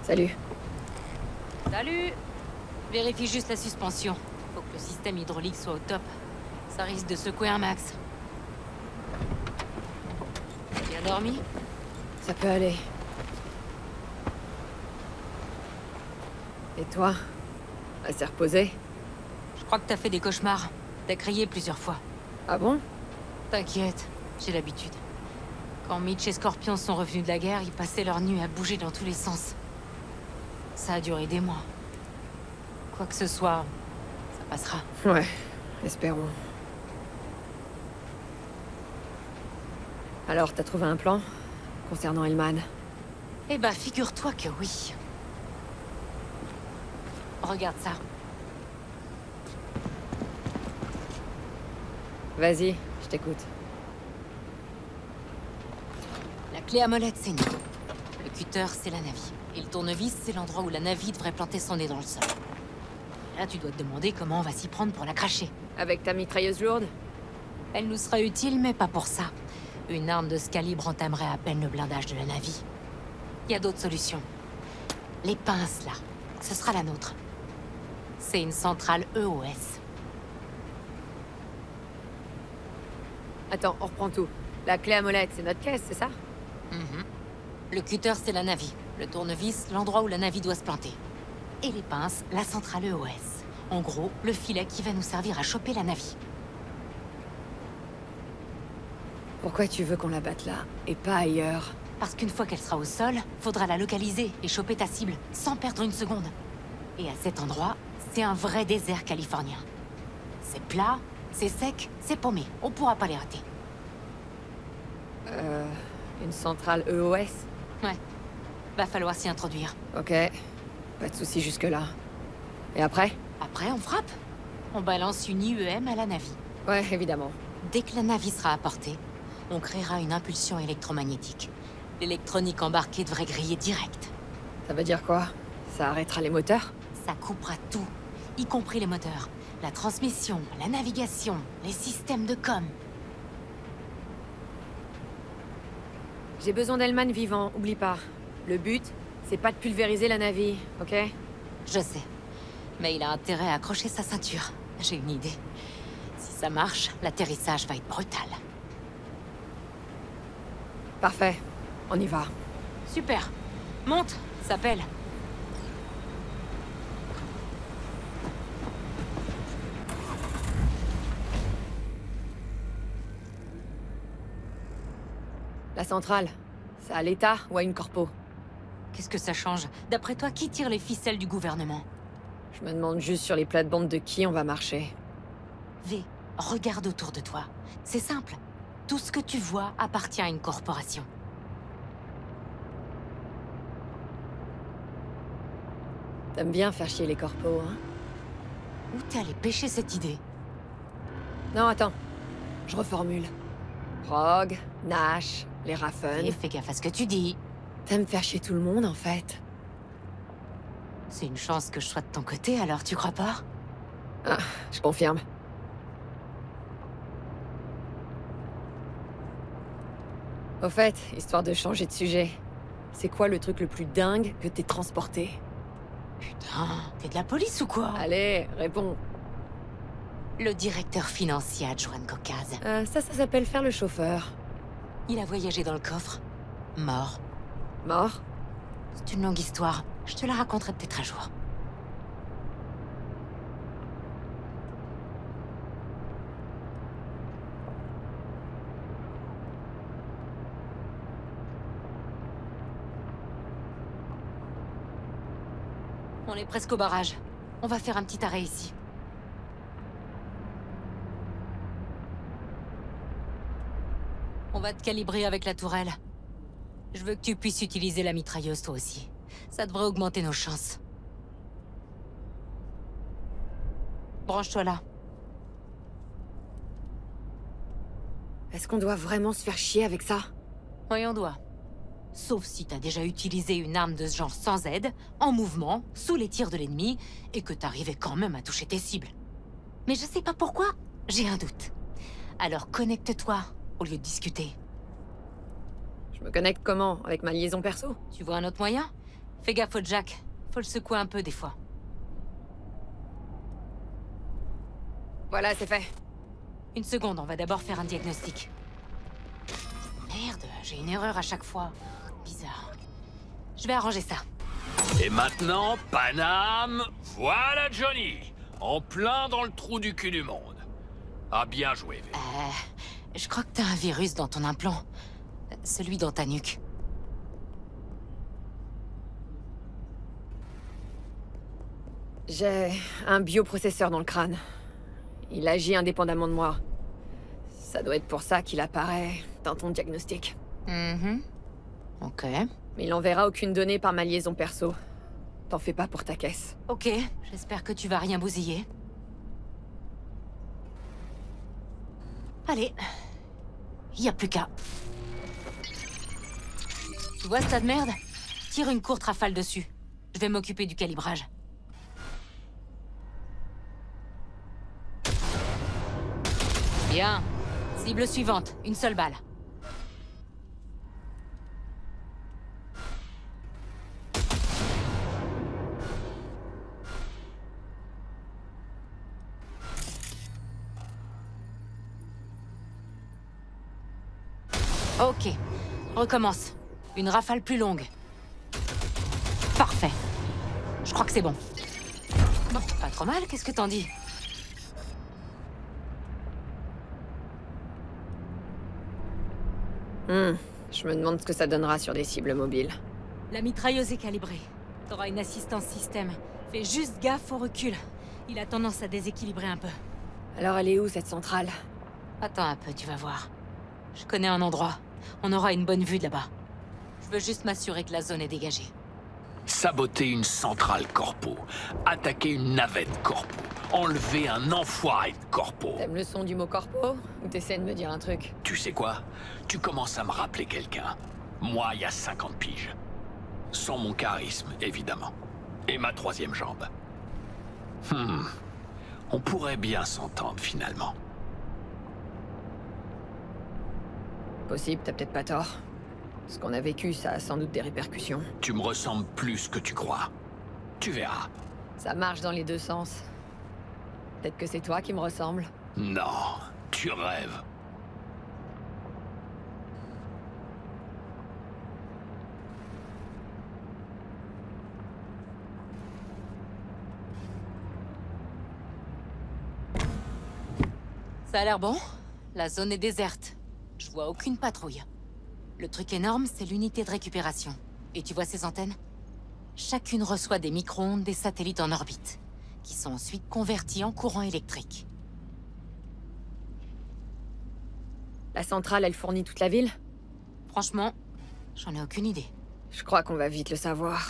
Salut. Salut! Vérifie juste la suspension. Faut que le système hydraulique soit au top. Ça risque de secouer un max. Bien dormi? Ça peut aller. Et toi? Elle s'est reposée? Je crois que t'as fait des cauchemars. T'as crié plusieurs fois. Ah bon? T'inquiète, j'ai l'habitude. Quand Mitch et Scorpion sont revenus de la guerre, ils passaient leur nuit à bouger dans tous les sens. Ça a duré des mois. Quoi que ce soit, ça passera. Ouais, espérons. Alors, t'as trouvé un plan? Concernant Hellman? Eh ben, figure-toi que oui. Regarde ça. Vas-y, je t'écoute. La clé à molette, c'est nous. Le cutter, c'est la navie. Et le tournevis, c'est l'endroit où la navie devrait planter son nez dans le sol. Là, tu dois te demander comment on va s'y prendre pour la cracher. Avec ta mitrailleuse lourde? Elle nous sera utile, mais pas pour ça. Une arme de ce calibre entamerait à peine le blindage de la navie. Il y a d'autres solutions. Les pinces, là. Ce sera la nôtre. C'est une centrale EOS. Attends, on reprend tout. La clé à molette, c'est notre caisse, c'est ça? Mhm. Le cutter, c'est la navie. Le tournevis, l'endroit où la navie doit se planter. Et les pinces, la centrale EOS. En gros, le filet qui va nous servir à choper la navie. Pourquoi tu veux qu'on la batte là, et pas ailleurs? Parce qu'une fois qu'elle sera au sol, faudra la localiser et choper ta cible, sans perdre une seconde. Et à cet endroit, c'est un vrai désert californien. C'est plat, c'est sec, c'est paumé. On pourra pas les rater. Une centrale EOS? Ouais. Va falloir s'y introduire. Ok. Pas de soucis jusque-là. Et après? Après, on frappe. On balance une IEM à la navie. Ouais, évidemment. Dès que la navie sera à portée, on créera une impulsion électromagnétique. L'électronique embarquée devrait griller direct. Ça veut dire quoi? Ça arrêtera les moteurs? Ça coupera tout, y compris les moteurs. La transmission, la navigation, les systèmes de com. J'ai besoin d'Hellman vivant, oublie pas. Le but, c'est pas de pulvériser la navie, ok? Je sais. Mais il a intérêt à accrocher sa ceinture. J'ai une idée. Si ça marche, l'atterrissage va être brutal. Parfait. On y va. Super. Monte, ça pèle. La centrale, c'est à l'État ou à une corpo? Qu'est-ce que ça change? D'après toi, qui tire les ficelles du gouvernement? Je me demande juste sur les plates-bandes de qui on va marcher. V, regarde autour de toi. C'est simple. Tout ce que tu vois appartient à une corporation. T'aimes bien faire chier les corpos, hein? Où t'es allé pêcher cette idée? Non, attends. Je reformule. Rogue, Nash, les Raffen. Et fais gaffe à ce que tu dis. T'aimes faire chier tout le monde, en fait. C'est une chance que je sois de ton côté, alors tu crois pas? Ah, je confirme. Au fait, histoire de changer de sujet, c'est quoi le truc le plus dingue que t'aies transporté? Putain, t'es de la police ou quoi? Allez, réponds. Le directeur financier adjoint de Caucase. Ça s'appelle faire le chauffeur. Il a voyagé dans le coffre. Mort. Mort? C'est une longue histoire. Je te la raconterai peut-être un jour. On est presque au barrage. On va faire un petit arrêt ici. On va te calibrer avec la tourelle. Je veux que tu puisses utiliser la mitrailleuse toi aussi. Ça devrait augmenter nos chances. Branche-toi là. Est-ce qu'on doit vraiment se faire chier avec ça? Oui, on doit. Sauf si t'as déjà utilisé une arme de ce genre sans aide, en mouvement, sous les tirs de l'ennemi, et que t'arrivais quand même à toucher tes cibles. Mais je sais pas pourquoi, j'ai un doute. Alors connecte-toi, au lieu de discuter. Je me connecte comment? Avec ma liaison perso? Tu vois un autre moyen? Fais gaffe au Jack. Faut le secouer un peu des fois. Voilà, c'est fait. Une seconde, on va d'abord faire un diagnostic. Merde, j'ai une erreur à chaque fois. Bizarre. Je vais arranger ça. Et maintenant, Paname, voilà Johnny, en plein dans le trou du cul du monde. Ah, bien joué, V. Je crois que t'as un virus dans ton implant. Celui dans ta nuque. J'ai un bioprocesseur dans le crâne. Il agit indépendamment de moi. Ça doit être pour ça qu'il apparaît dans ton diagnostic. Ok. Mais il enverra aucune donnée par ma liaison perso. T'en fais pas pour ta caisse. Ok, j'espère que tu vas rien bousiller. Allez. Y a plus qu'à. Tu vois ce tas de merde? Tire une courte rafale dessus. Je vais m'occuper du calibrage. Bien. Cible suivante, une seule balle. Ok. Recommence. Une rafale plus longue. Parfait. Je crois que c'est bon. Bon, pas trop mal, qu'est-ce que t'en dis? Je me demande ce que ça donnera sur des cibles mobiles. La mitrailleuse est calibrée. T'auras une assistance système. Fais juste gaffe au recul. Il a tendance à déséquilibrer un peu. Alors elle est où, cette centrale? Attends un peu, tu vas voir. Je connais un endroit. On aura une bonne vue de là-bas. Je veux juste m'assurer que la zone est dégagée. Saboter une centrale corpo, attaquer une navette corpo, enlever un enfoiré de corpo. T'aimes le son du mot corpo? Ou t'essaies de me dire un truc? Tu sais quoi? Tu commences à me rappeler quelqu'un. Moi, il y a 50 piges. Sans mon charisme, évidemment. Et ma troisième jambe. On pourrait bien s'entendre, finalement. Possible, t'as peut-être pas tort. Ce qu'on a vécu, ça a sans doute des répercussions. Tu me ressembles plus que tu crois. Tu verras. Ça marche dans les deux sens. Peut-être que c'est toi qui me ressemble. Non, tu rêves. Ça a l'air bon. La zone est déserte. Je vois aucune patrouille. Le truc énorme, c'est l'unité de récupération. Et tu vois ces antennes? Chacune reçoit des micro-ondes des satellites en orbite, qui sont ensuite convertis en courant électrique. La centrale, elle fournit toute la ville? Franchement, j'en ai aucune idée. Je crois qu'on va vite le savoir.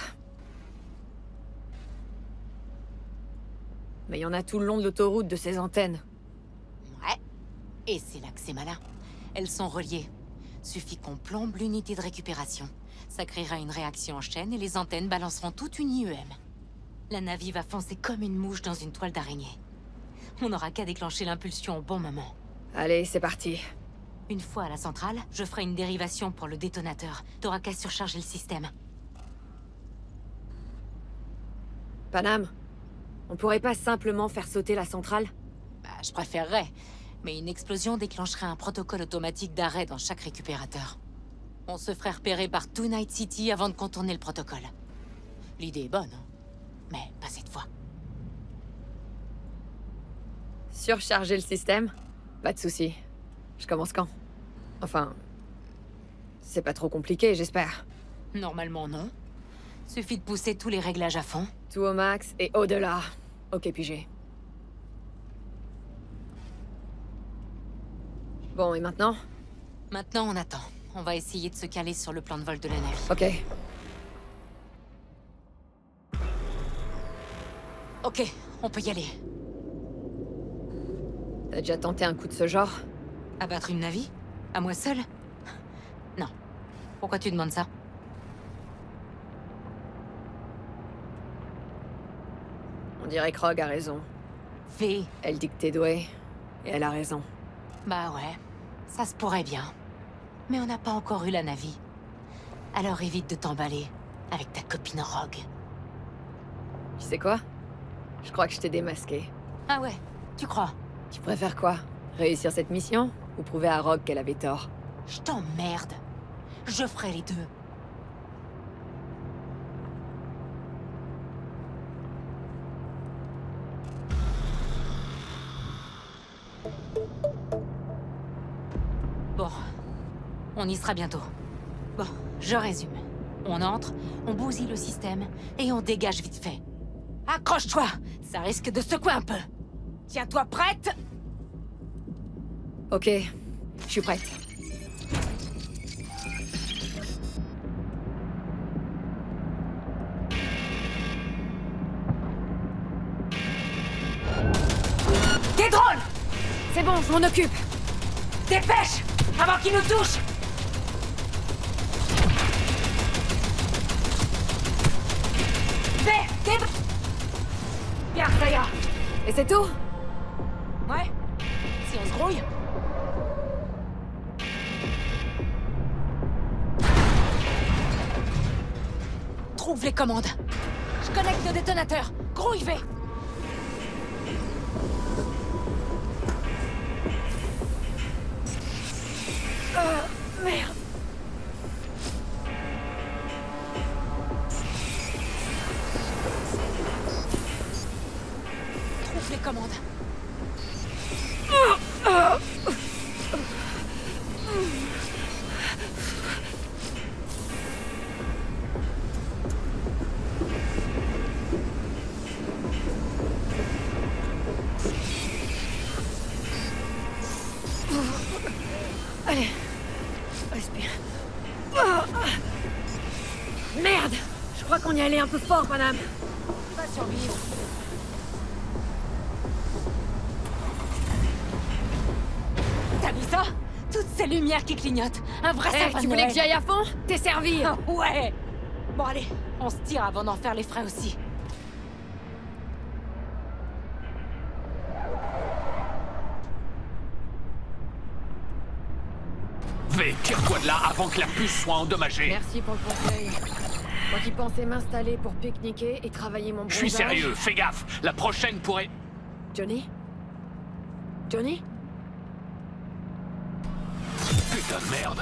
Mais il y en a tout le long de l'autoroute de ces antennes. Ouais. Et c'est là que c'est malin. Elles sont reliées. Suffit qu'on plombe l'unité de récupération. Ça créera une réaction en chaîne et les antennes balanceront toute une IEM. La navire va foncer comme une mouche dans une toile d'araignée. On n'aura qu'à déclencher l'impulsion au bon moment. Allez, c'est parti. Une fois à la centrale, je ferai une dérivation pour le détonateur. T'auras qu'à surcharger le système. Paname, on pourrait pas simplement faire sauter la centrale? Bah, je préférerais. Mais une explosion déclencherait un protocole automatique d'arrêt dans chaque récupérateur. On se ferait repérer par Two Night City avant de contourner le protocole. L'idée est bonne, hein, mais pas cette fois. Surcharger le système? Pas de souci. Je commence quand? Enfin... c'est pas trop compliqué, j'espère. Normalement, non. Suffit de pousser tous les réglages à fond. Tout au max et au-delà. Ok, pigé. Bon, et maintenant? Maintenant, on attend. On va essayer de se caler sur le plan de vol de la navire. Ok. Ok, on peut y aller. T'as déjà tenté un coup de ce genre? Abattre une navire? À moi seule? Non. Pourquoi tu demandes ça? On dirait que Rogue a raison. V. Elle dit que t'es doué, et elle a raison. Bah ouais, ça se pourrait bien. Mais on n'a pas encore eu la navire. Alors évite de t'emballer. avec ta copine Rogue. Tu sais quoi? Je crois que je t'ai démasqué. Ah ouais, tu crois? Tu préfères quoi? Réussir cette mission? Ou prouver à Rogue qu'elle avait tort? Je t'emmerde. Je ferai les deux. Bon, on y sera bientôt. Bon, je résume. On entre, on bousille le système, et on dégage vite fait. Accroche-toi! Ça risque de secouer un peu. Tiens-toi prête! Ok, je suis prête. Des drones! C'est bon, je m'en occupe! Dépêche! Avant qu'ils nous touchent! Fais! Bien, ça ira! Et c'est tout? Ouais? Si on se grouille? Trouve les commandes. Je connecte le détonateur. Grouille, V! Merde! Trouve les commandes. Allez, respire. Merde! Je crois qu'on y allait un peu fort, Panam. Tu vas survivre. T'as vu ça? Toutes ces lumières qui clignotent. Un vrai sapin Tu de voulais Noël. que j'y aille à fond? T'es servi! Ouais! Bon allez, on se tire avant d'en faire les frais aussi. V, tire-toi de là avant que la puce soit endommagée. Merci pour le conseil. Moi qui pensais m'installer pour pique-niquer et travailler mon Je suis bronzage. sérieux, fais gaffe. La prochaine pourrait... Johnny? Johnny? Putain de merde.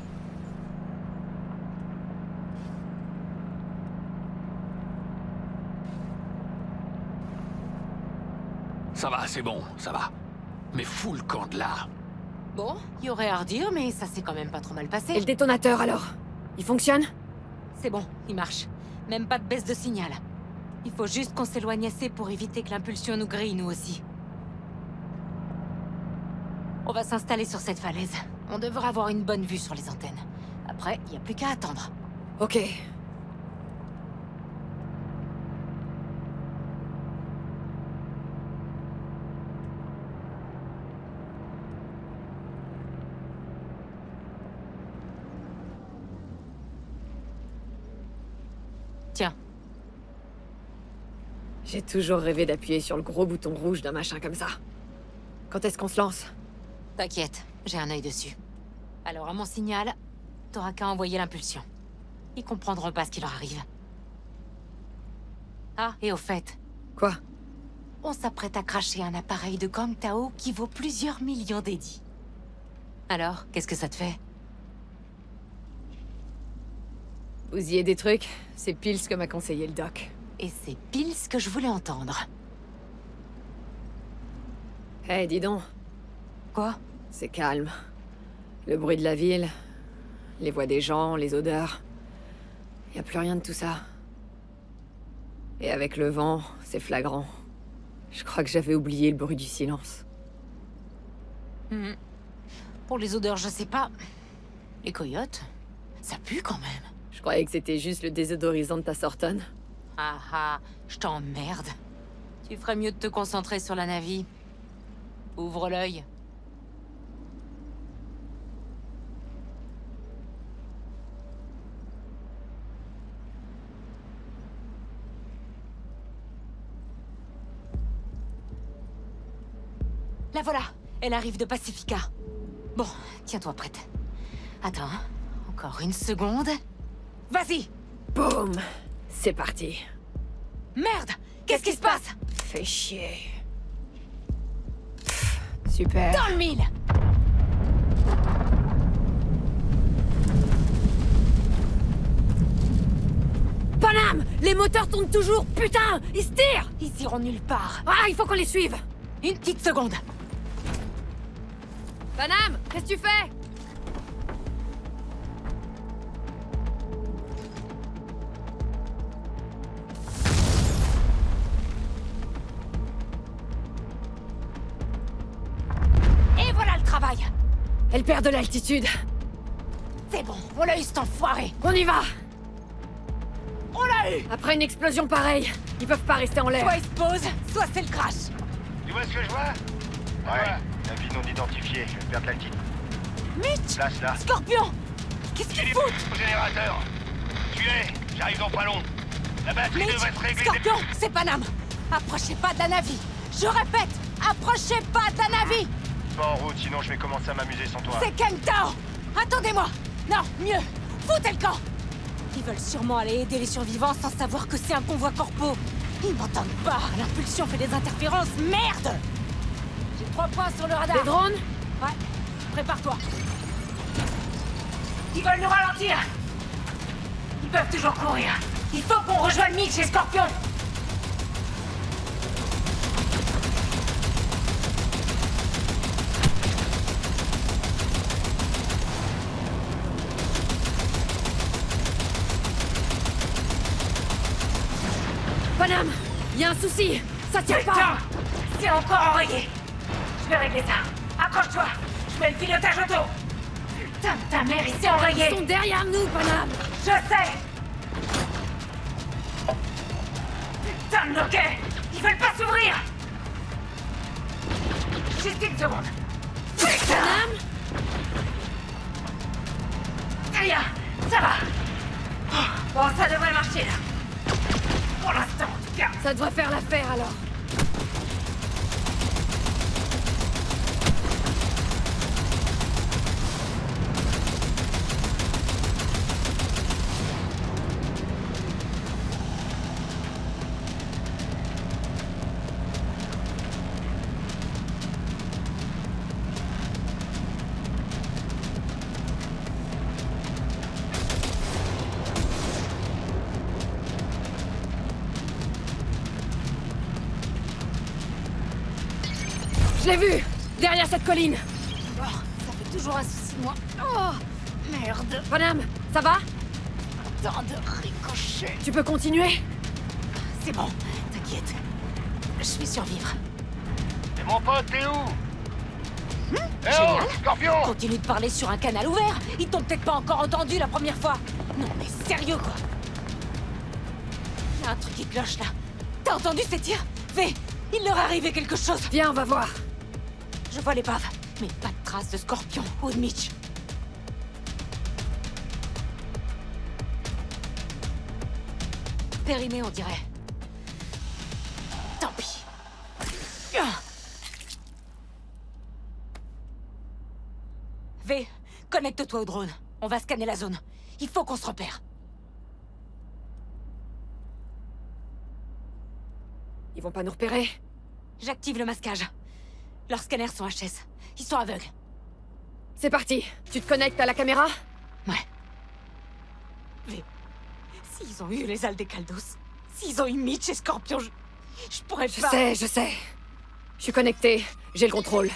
Ça va, c'est bon, ça va. Mais fous le camp de là. Bon, il y aurait à redire, mais ça s'est quand même pas trop mal Et passé. le détonateur alors? Il fonctionne? C'est bon, il marche. Même pas de baisse de signal. Il faut juste qu'on s'éloigne assez pour éviter que l'impulsion nous grille, nous aussi. On va s'installer sur cette falaise. On devrait avoir une bonne vue sur les antennes. Après, il n'y a plus qu'à attendre. Ok. Tiens, J'ai toujours rêvé d'appuyer sur le gros bouton rouge d'un machin comme ça. Quand est-ce qu'on se lance? t'inquiète, j'ai un œil dessus. Alors, à mon signal, t'auras qu'à envoyer l'impulsion. Ils comprendront pas ce qui leur arrive. Ah, et au fait, Quoi? on s'apprête à cracher un appareil de Kang Tao qui vaut plusieurs millions d'édits. Alors, qu'est-ce que ça te fait? Bousiller des trucs? C'est pile ce que m'a conseillé le doc. Et c'est pile ce que je voulais entendre. Eh, dis donc, Quoi? c'est calme. Le bruit de la ville, les voix des gens, les odeurs. Y a plus rien de tout ça. Et avec le vent, c'est flagrant. Je crois que j'avais oublié le bruit du silence. Mhm. Pour les odeurs, je sais pas. Les coyotes, ça pue quand même. Je croyais que c'était juste le désodorisant de ta Sorton. Ah ah, je t'emmerde. Tu ferais mieux de te concentrer sur la navie. Ouvre l'œil. La voilà. Elle arrive de Pacifica. Bon, tiens-toi prête. Attends, hein. Encore une seconde. Vas-y! Boum! C'est parti. Merde! Qu'est-ce qui se passe? Fais chier. Super. Dans le mille! Panam! Les moteurs tournent toujours! Putain! Ils se tirent! Ils iront nulle part. Ah, il faut qu'on les suive! Une petite seconde. Panam! Qu'est-ce que tu fais? Et voilà le travail! Elle perd de l'altitude. C'est bon, on l'a eu cet enfoiré! On y va! On l'a eu! Après une explosion pareille, ils peuvent pas rester en l'air. Soit il se pose, soit c'est le crash. Tu vois ce que je vois? Ouais, navire non identifié, je vais perdre l'altitude. Mitch! Place là. Scorpion! Qu'est-ce Il qu'il est fout? au générateur. Tu es, j'arrive dans pas long. La batterie Mitch! devrait se régler. Scorpion, c'est Panam! Approchez pas de la navire! Je répète, approchez pas de la navire! Pas en route, sinon je vais commencer à m'amuser sans toi. C'est Kentao! Attendez-moi! Non, mieux! Foutez le camp! Ils veulent sûrement aller aider les survivants sans savoir que c'est un convoi corpo. Ils m'entendent pas! L'impulsion fait des interférences! Merde! J'ai 3 points sur le radar! Des drones? Ouais, prépare-toi. Ils veulent nous ralentir! Ils peuvent toujours courir. Il faut qu'on rejoigne Mitch et Scorpion! Panam! Il y a un souci! Ça tient pas! Putain! C'est encore enrayé! Je vais régler ça. Accroche-toi! Je mets le pilotage auto! Putain de ta mère, il s'est enrayé! Ils sont derrière nous, Panam! Je sais! Putain de loquet! Ils veulent pas s'ouvrir! Juste une seconde! Putain! Panam! Aya, ça va! Bon, ça devrait marcher, là. Pour l'instant, en tout cas. Ça devrait faire l'affaire, alors. Je l'ai vu! Derrière cette colline! Bon, ça fait toujours un souci, moi. Oh, merde. Panam, ça va? Tant de ricochets. Tu peux continuer? C'est bon, t'inquiète. Je vais survivre. Et mon pote, t'es où? Eh oh, Génial. Scorpion! Continue de parler sur un canal ouvert. Ils t'ont peut-être pas encore entendu la première fois. Non, mais sérieux, quoi. Il y a un truc qui cloche, là. T'as entendu ces tirs? V, il leur est arrivé quelque chose. Viens, on va voir. Je vois l'épave, mais pas de traces de Scorpion ou de Mitch. Périmé, on dirait. Tant pis. V, connecte-toi au drone. On va scanner la zone. Il faut qu'on se repère. Ils vont pas nous repérer? J'active le masquage. Leurs scanners sont HS. Ils sont aveugles. C'est parti. Tu te connectes à la caméra? Ouais. V, s'ils ont eu les ailes des Caldos, s'ils ont eu Mitch et Scorpion, je pourrais Je pas... sais, je sais. Je suis connecté. J'ai le contrôle.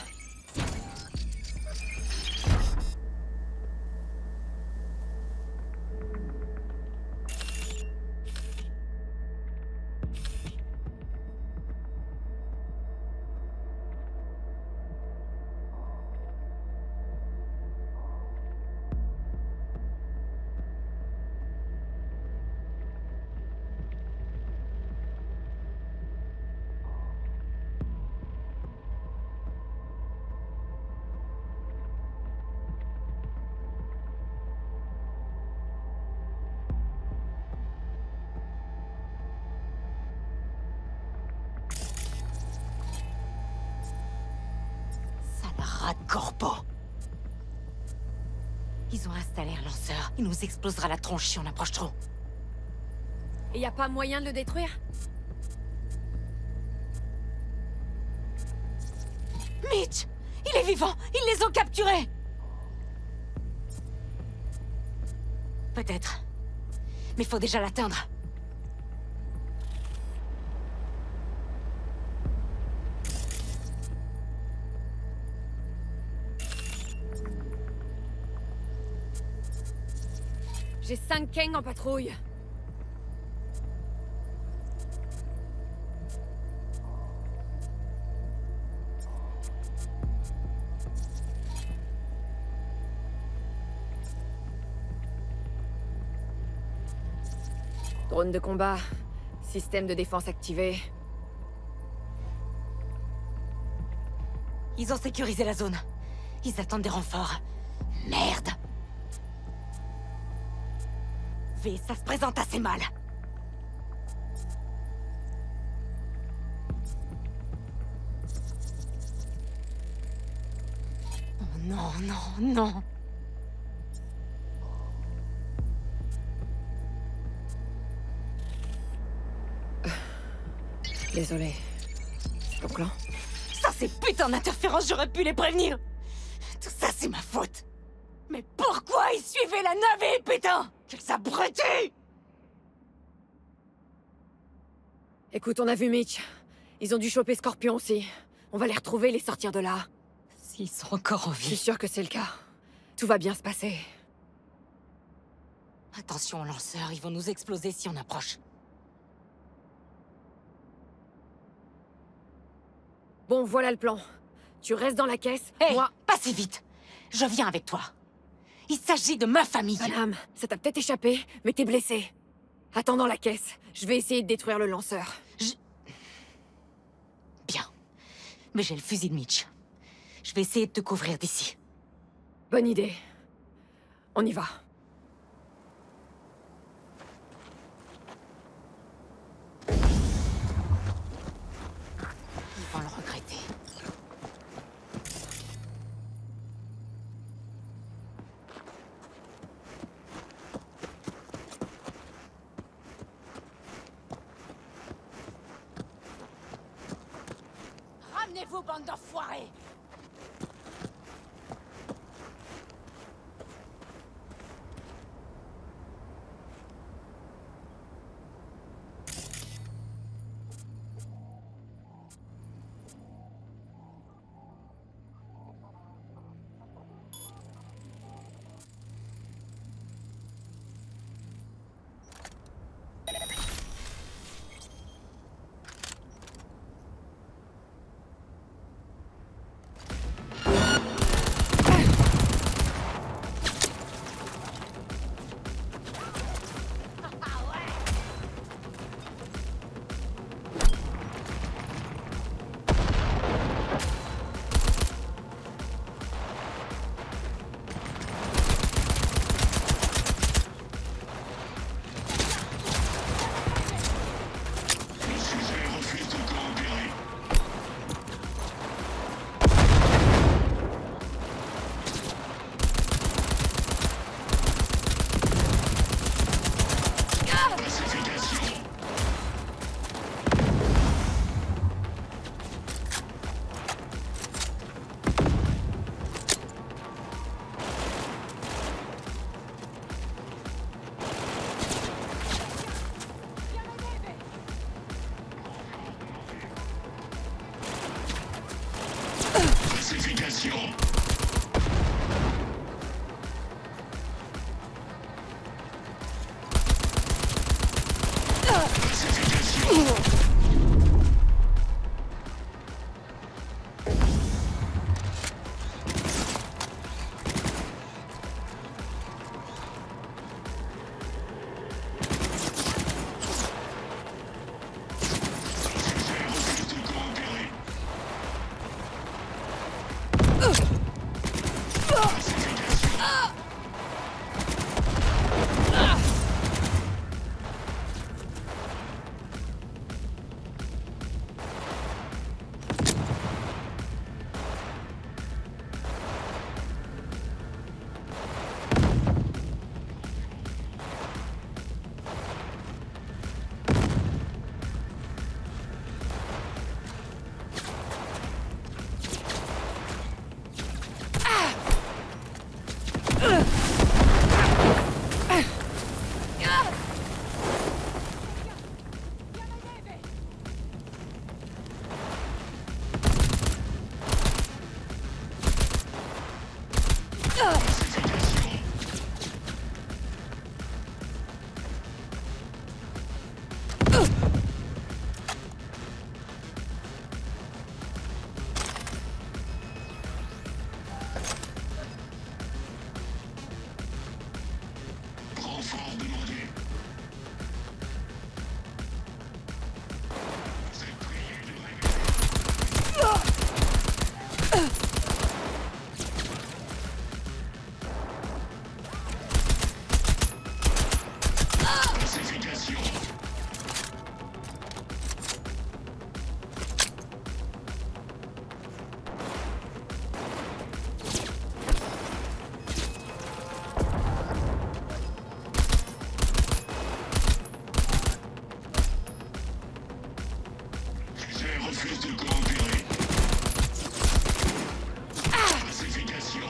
Rat de corpo. Ils ont installé un lanceur. Il nous explosera la tronche si on approche trop. Et y a pas moyen de le détruire? Mitch! Il est vivant! Ils les ont capturés! Peut-être. Mais faut déjà l'atteindre. J'ai 5 Kang en patrouille. Drone de combat. Système de défense activé. Ils ont sécurisé la zone. Ils attendent des renforts. Merde! V, ça se présente assez mal. Oh non, non, non. Désolé. C'est ton plan? Ça, c'est putain d'interférences, j'aurais pu les prévenir! Tout ça, c'est ma faute! Mais pourquoi ils suivaient la navette, putain? Quels abrutis! Écoute, on a vu Mitch. Ils ont dû choper Scorpion aussi. On va les retrouver et les sortir de là. S'ils sont encore en Je suis vie. sûre que c'est le cas. Tout va bien se passer. Attention aux lanceurs, ils vont nous exploser si on approche. Bon, voilà le plan. Tu restes dans la caisse, Hé, moi... pas si vite! Je viens avec toi. Il s'agit de ma famille. Madame, ça t'a peut-être échappé, mais t'es blessé. Attends dans la caisse. Je vais essayer de détruire le lanceur. Bien. Mais j'ai le fusil de Mitch. Je vais essayer de te couvrir d'ici. Bonne idée. On y va. Ils vont le regretter. Ramenez-vous, bande d'enfoirés! refuse de coopérer. Pacification.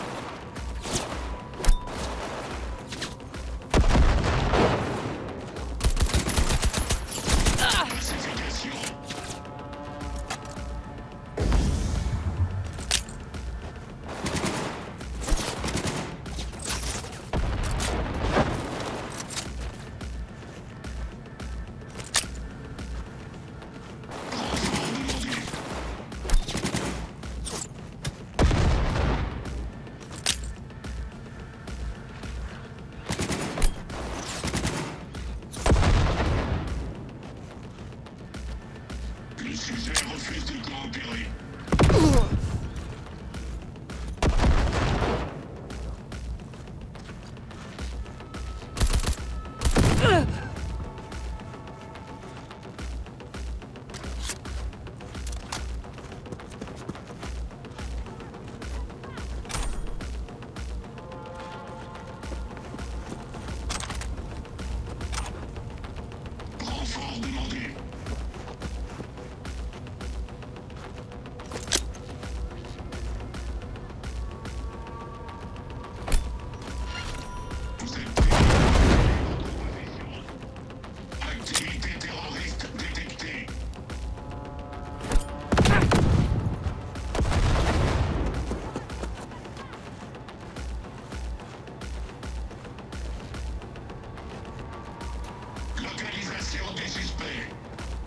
Pacification. Le sujet refuse de coopérer. Renfort demandé. Vous êtes prêts? Activité terroriste détectée. Localisation des suspects.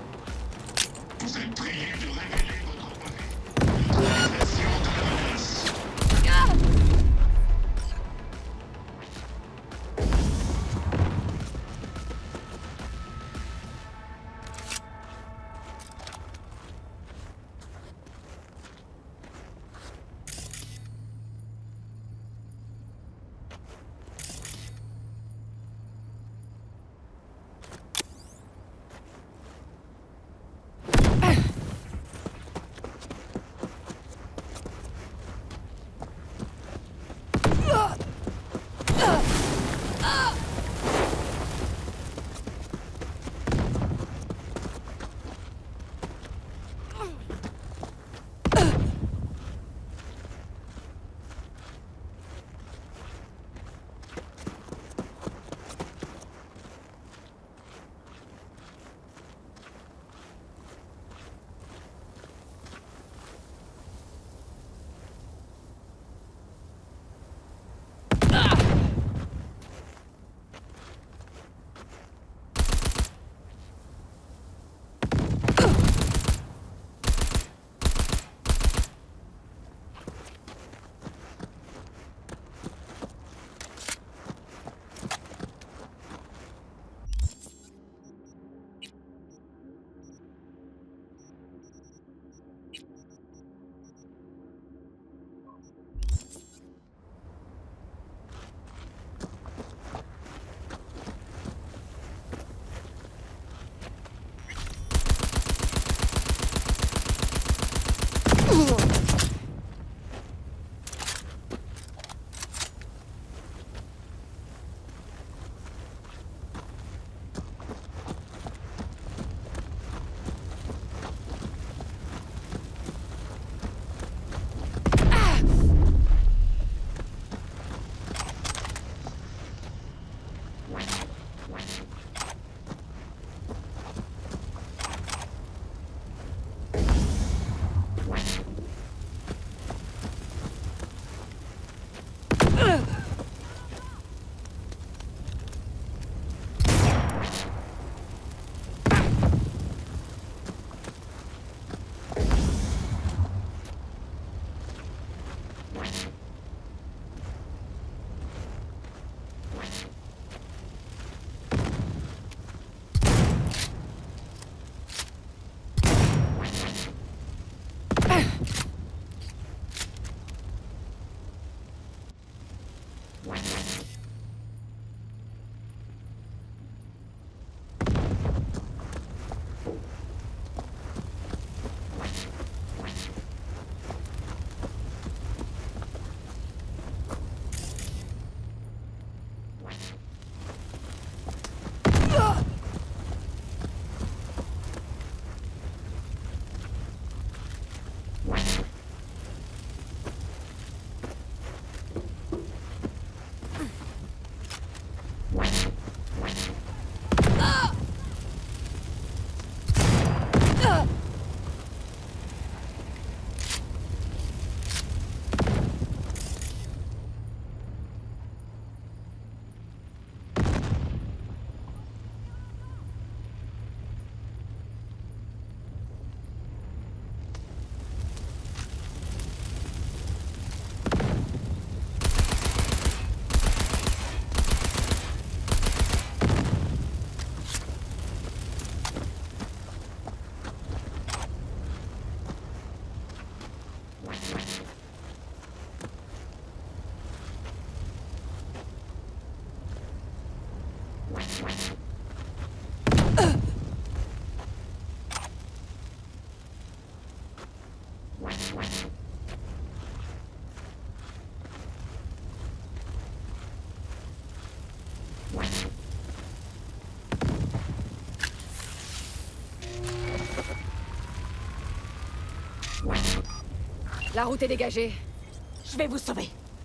La route est dégagée. Je vais vous sauver.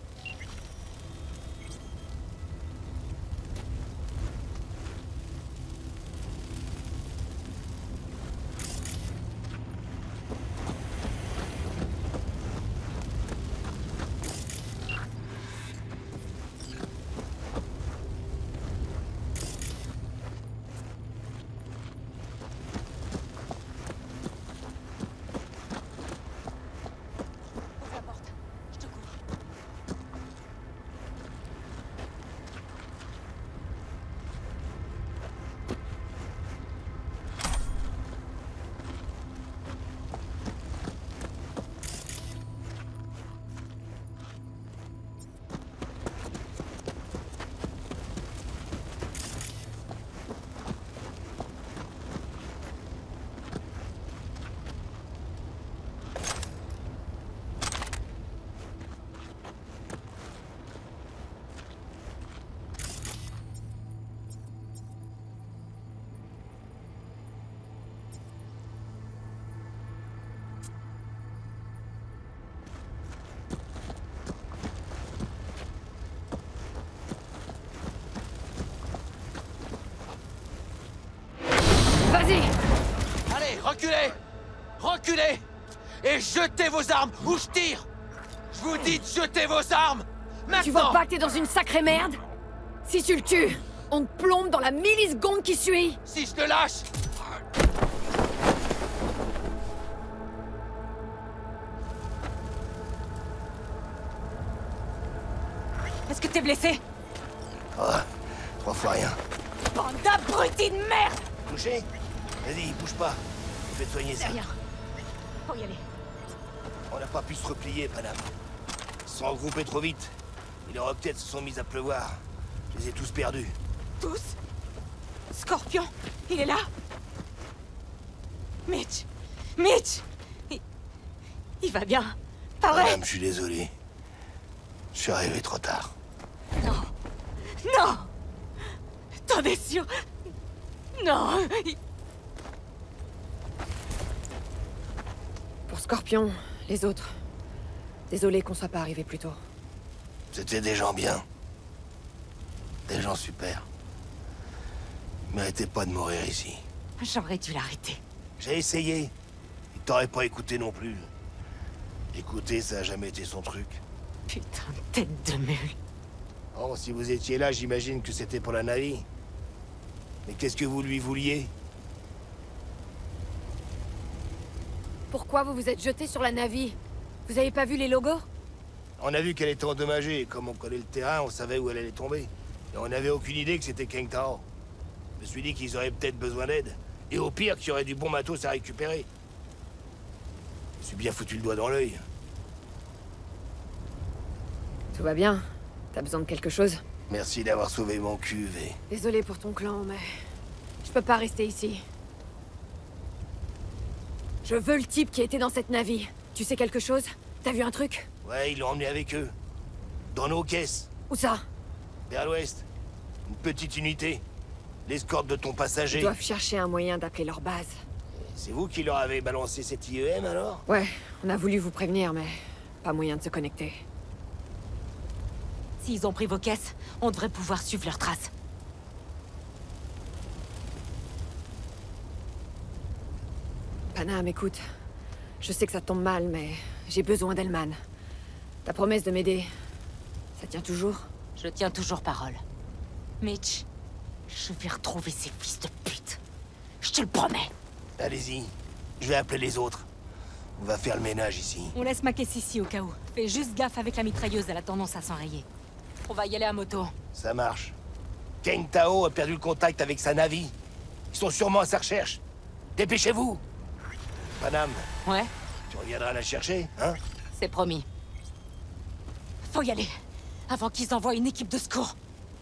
Vas-y! Allez, reculez! Reculez! Et jetez vos armes ou je tire! Je vous dis de jeter vos armes! Maintenant! Tu vois pas que t'es dans une sacrée merde? Si tu le tues, on te plombe dans la milliseconde qui suit! Si je te lâche! Est-ce que t'es blessé? Oh, 3 fois rien. Bande d'abrutis de merde! Touché? Vas-y, bouge pas. Je vais te soigner ça. Rien. Faut y aller. On n'a pas pu se replier, Panam. Ils se sont regroupés trop vite. Et les roquettes se sont mises à pleuvoir. Je les ai tous perdus. Tous? Scorpion, il est là? Mitch! Mitch! Il va bien. Pas vrai? Panam, je suis désolé. Je suis arrivé trop tard. Non! Non! T'en es sûr? Non! Pour Scorpion, les autres. Désolé qu'on soit pas arrivé plus tôt. C'était des gens bien. Des gens super. Ils méritaient pas de mourir ici. J'aurais dû l'arrêter. J'ai essayé. Il t'aurait pas écouté non plus. Écouter, ça a jamais été son truc. Putain de tête de mule. Oh, si vous étiez là, j'imagine que c'était pour la Navy. Mais qu'est-ce que vous lui vouliez? Pourquoi vous vous êtes jeté sur la Navy? Vous avez pas vu les logos? On a vu qu'elle était endommagée, et comme on connaît le terrain, on savait où elle allait tomber. Et on n'avait aucune idée que c'était Keng Tao. Je me suis dit qu'ils auraient peut-être besoin d'aide. Et au pire, qu'il y aurait du bon matos à récupérer. Je me suis bien foutu le doigt dans l'œil. Tout va bien. T'as besoin de quelque chose? Merci d'avoir sauvé mon cul, V. Désolé pour ton clan, mais... je peux pas rester ici. Je veux le type qui était dans cette Navy. Tu sais quelque chose? T'as vu un truc? Ouais, ils l'ont emmené avec eux. Dans nos caisses, Où ça? vers l'ouest. Une petite unité. L'escorte de ton passager. Ils doivent chercher un moyen d'appeler leur base. C'est vous qui leur avez balancé cette IEM, alors? Ouais, on a voulu vous prévenir, mais... pas moyen de se connecter. S'ils ont pris vos caisses, on devrait pouvoir suivre leurs traces. Panam, écoute. Je sais que ça tombe mal, mais... j'ai besoin d'Elman. Ta promesse de m'aider... ça tient toujours? Je tiens toujours parole. Mitch, je vais retrouver ces fils de pute. Je te le promets. Allez-y. Je vais appeler les autres. On va faire le ménage ici. On laisse ma caisse ici au cas où. Fais juste gaffe avec la mitrailleuse, elle a tendance à s'enrayer. On va y aller à moto. Ça marche. Keng Tao a perdu le contact avec sa Navy. Ils sont sûrement à sa recherche. Dépêchez-vous. Panam, Ouais, tu reviendras la chercher, hein? c'est promis. Faut y aller, avant qu'ils envoient une équipe de secours.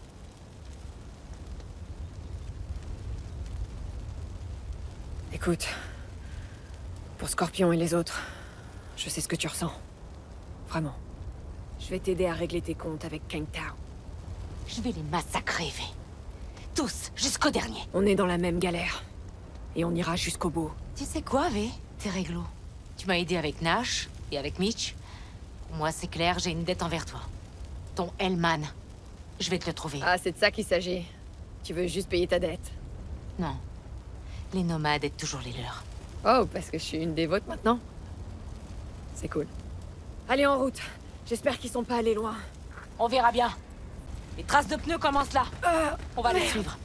Écoute... pour Scorpion et les autres, je sais ce que tu ressens. Vraiment. Je vais t'aider à régler tes comptes avec Keng Tao. Je vais les massacrer, V. Tous, jusqu'au dernier. On est dans la même galère. Et on ira jusqu'au bout. Tu sais quoi, V? T'es réglo. Tu m'as aidé avec Nash, Et avec Mitch, moi c'est clair, j'ai une dette envers toi. Ton Hellman. Je vais te le trouver. Ah, c'est de ça qu'il s'agit. Tu veux juste payer ta dette. Non. Les nomades aident toujours les leurs. Oh, parce que je suis une des vôtres maintenant? C'est cool. Allez, en route. J'espère qu'ils sont pas allés loin. On verra bien. Les traces de pneus commencent là. On va les suivre.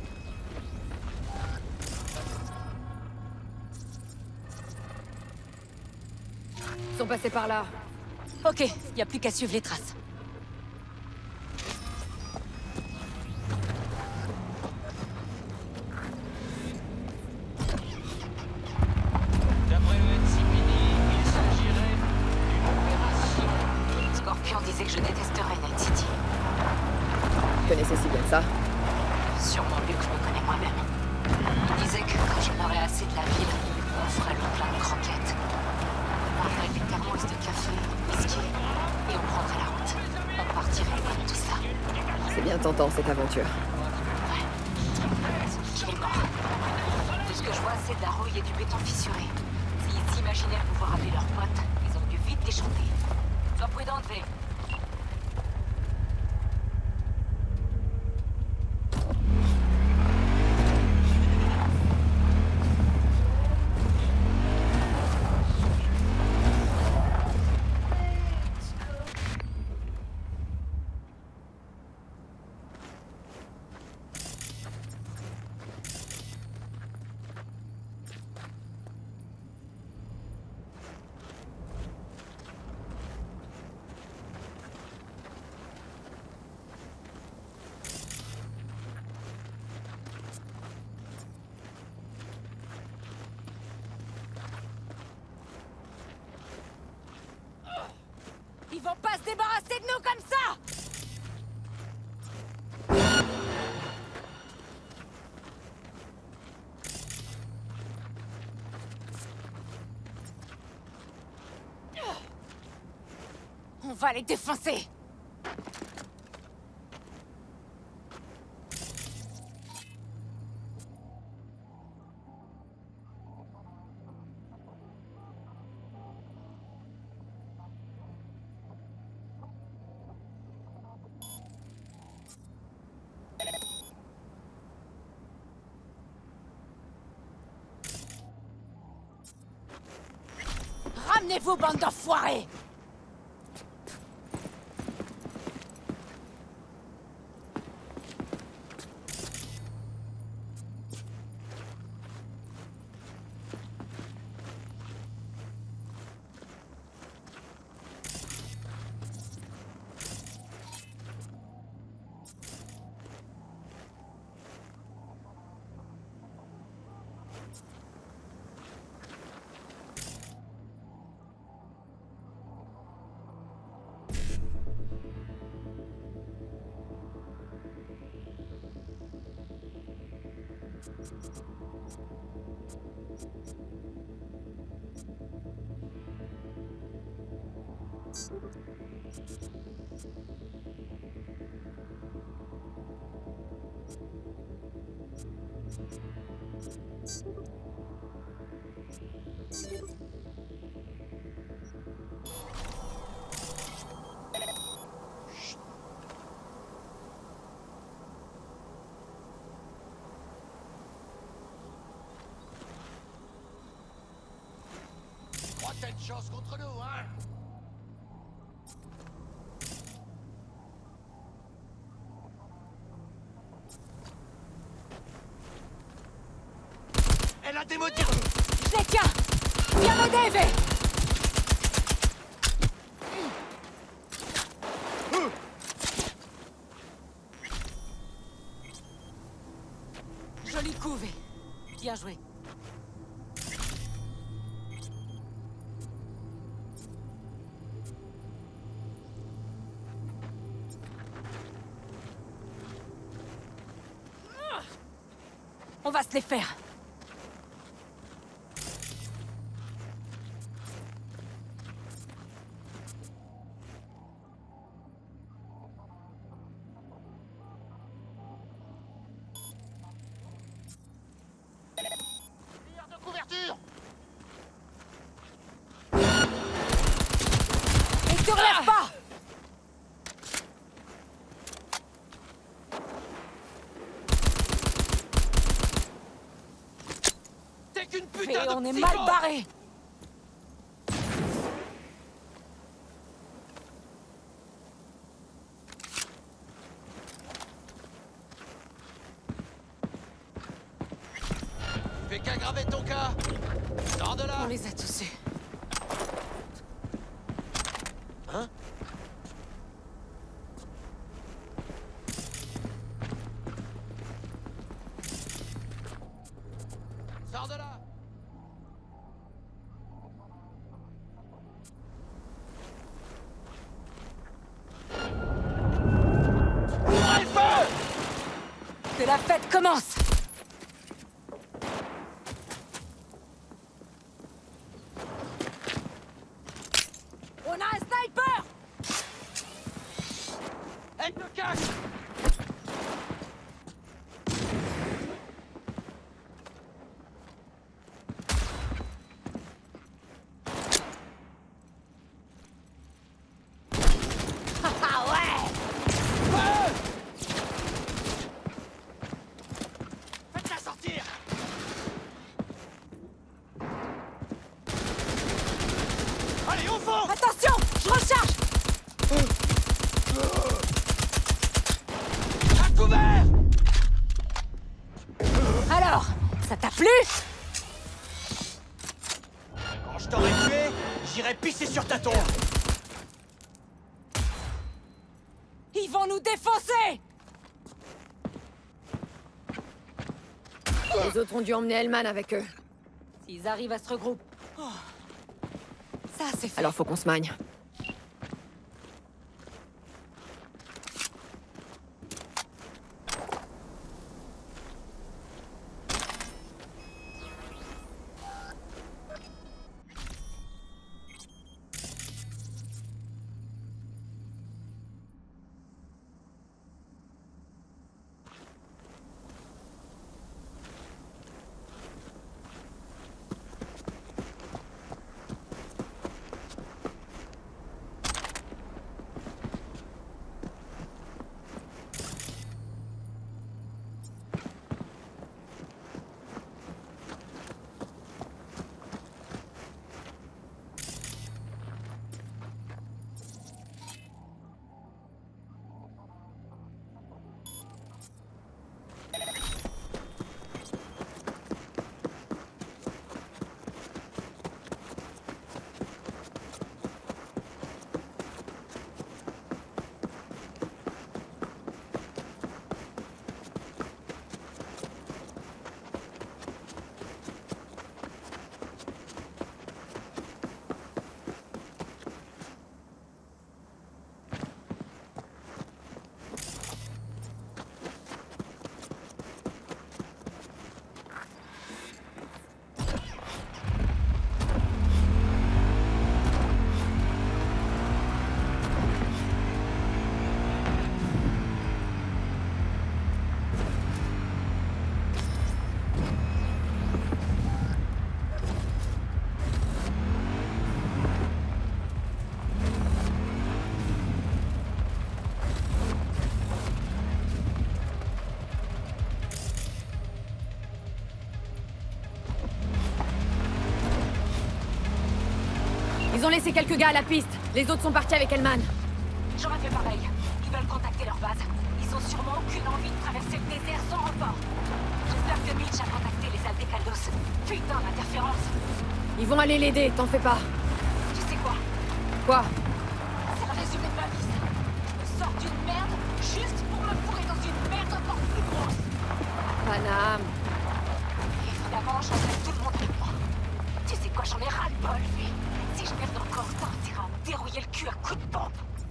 Ils sont passés par là. Ok, y a plus qu'à suivre les traces. D'après le NCPD, il s'agirait d'une opération. Scorpion disait que je détesterais Night City. Vous connaissez si bien que ça? Sûrement mieux que je me connais moi-même. Il disait que quand j'en aurais assez de la ville, on ferait le plein de croquettes. On prendrait des thermos de café, whisky, et on prendrait la route. On partirait loin de tout ça. C'est bien tentant, cette aventure. Ouais. Il est mort. De ce que je vois, c'est de la rouille et du béton fissuré. S'ils s'imaginaient pouvoir appeler leurs potes, ils ont dû vite déchanter. Sois prudente, V. Ils vont pas se débarrasser de nous comme ça! On va les défoncer! Ramenez-vous, bande d'enfoirés! Crois que t'as une chance contre nous, hein? Elle a des motifs! Je les tiens! Viens m'aider, V! Joli coup, V. Bien joué. On va se les faire. Tire de couverture! avec une Et putain de on est psycho. mal barré. Fais qu'aggraver ton cas. Sors de là. On les a tous eus. Hein? Sors de là. Ouvrez le feu! Que la fête commence. On a un sniper. Elle te cache! Ah ouais. Feu! Faites-la sortir! Allez, au fond! Attention, je recharge. À couvert! Alors, ça t'a plu? Quand je t'aurais tué, j'irais pisser sur ta tombe! Ils vont nous défoncer. Les autres ont dû emmener Hellman avec eux. S'ils arrivent à se regrouper. Oh. Ça, c'est fait. Alors faut qu'on se magne. Ils ont laissé quelques gars à la piste. Les autres sont partis avec Hellman. J'aurais fait pareil. Ils veulent contacter leur base. Ils ont sûrement aucune envie de traverser le désert sans renfort. J'espère que Mitch a contacté les Aldecaldos. Putain d'interférence. Ils vont aller l'aider, t'en fais pas. Tu sais quoi? Quoi? C'est le résumé de ma vie, ça. Je me sors d'une merde juste pour me fourrer dans une merde encore plus grosse. Panam. Évidemment, j'emmène tout le monde avec moi. Tu sais quoi, j'en ai ras-le-bol, mais si je merde encore, t'as intérêt à me dérouiller le cul à coups de pompe.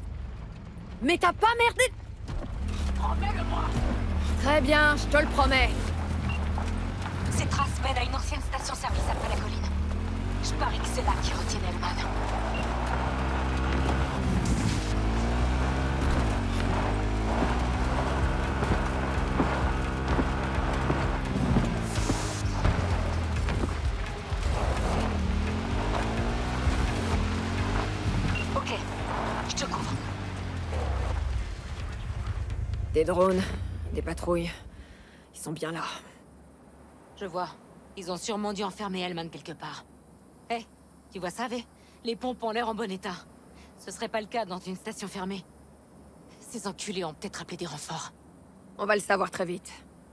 Mais t'as pas merdé? Promets-le-moi. Très bien, je te le promets. Ces traces mènent à une ancienne station-service après la colline. Je parie que c'est là qu'ils retiennent Hellman. Ok, je te couvre. Des drones, des patrouilles. Ils sont bien là. Je vois. Ils ont sûrement dû enfermer Hellman quelque part. Hé, tu vois ça, V? Les pompes ont l'air en bon état. Ce serait pas le cas dans une station fermée. Ces enculés ont peut-être appelé des renforts. On va le savoir très vite.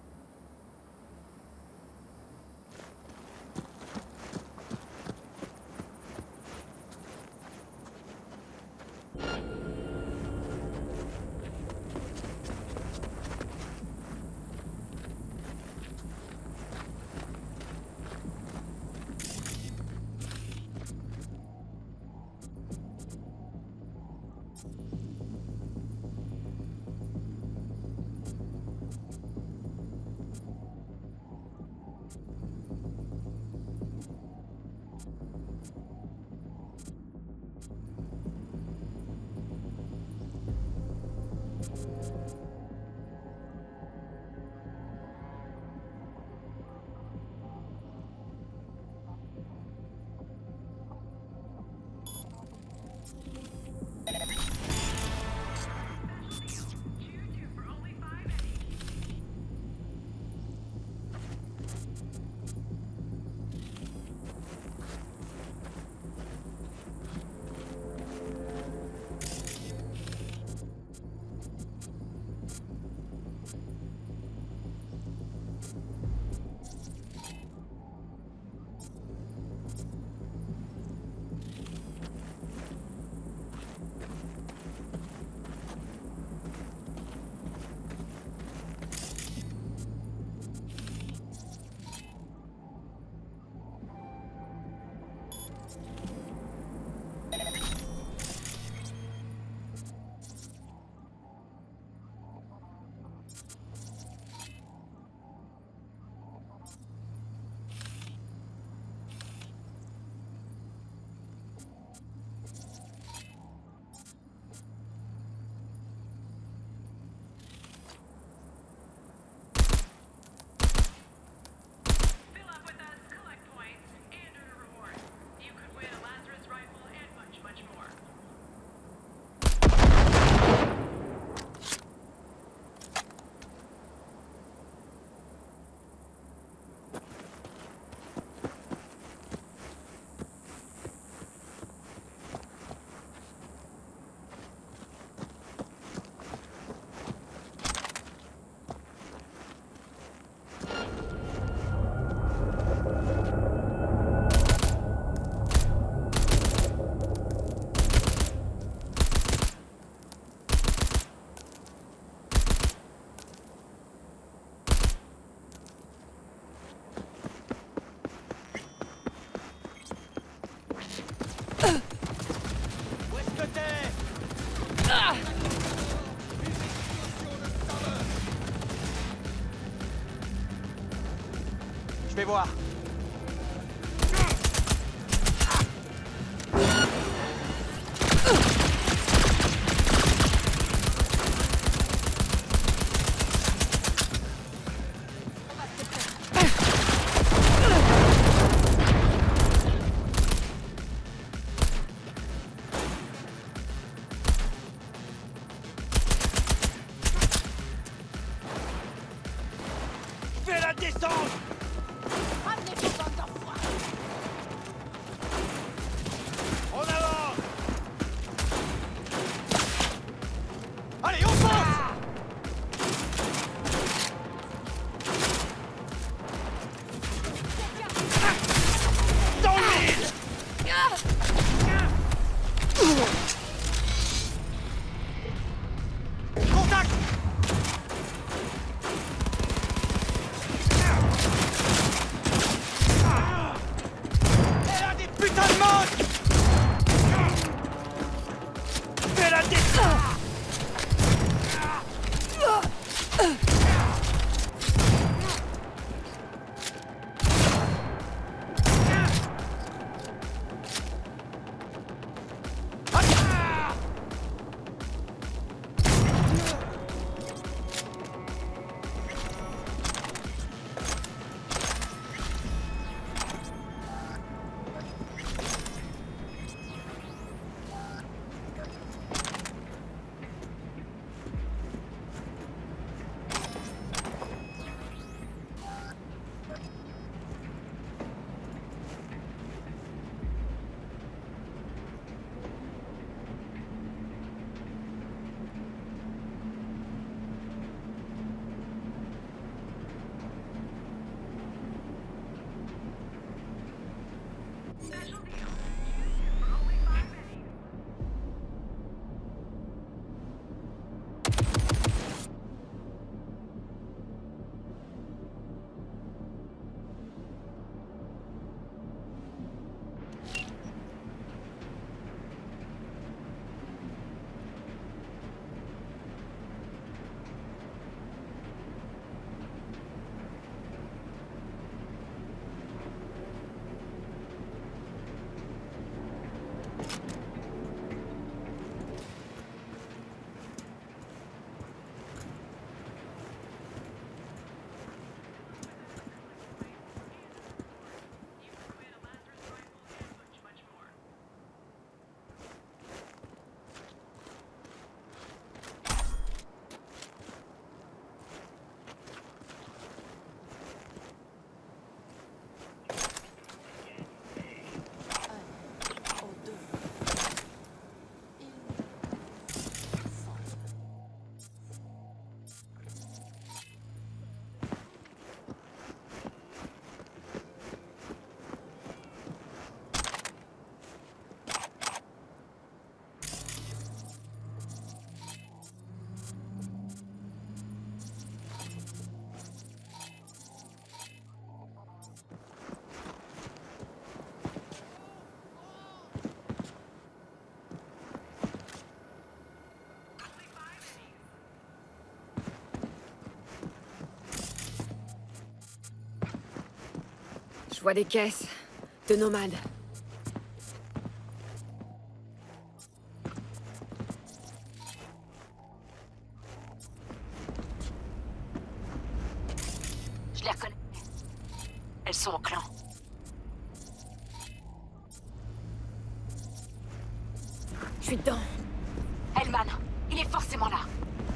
Je vais voir. Fais la descente! vois des caisses de nomades. Je les reconnais. Elles sont au clan. Je suis dedans. Hellman, il est forcément là.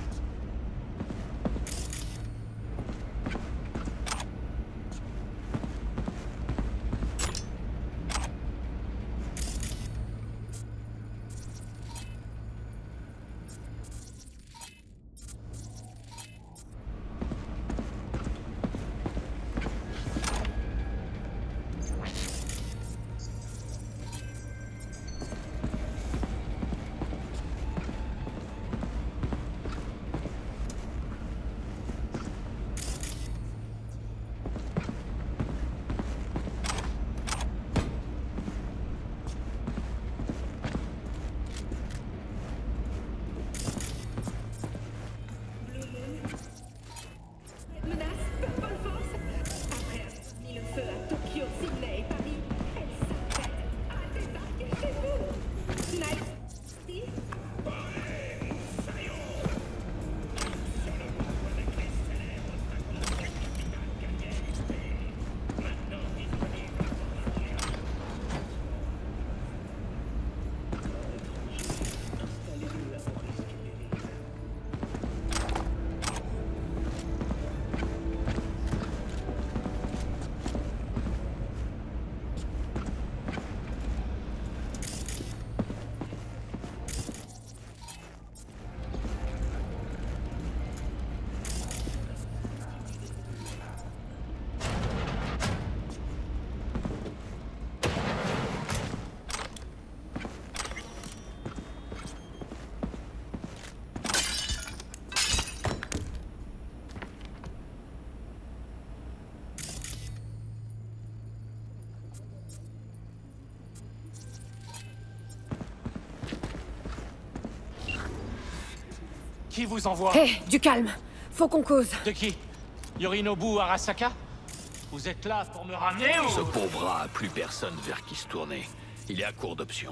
Qui vous envoie? Hé, du calme. Faut qu'on cause. De qui? Yorinobu Arasaka? Vous êtes là pour me ramener ou... Ce pauvre a plus personne vers qui se tourner. Il est à court d'options.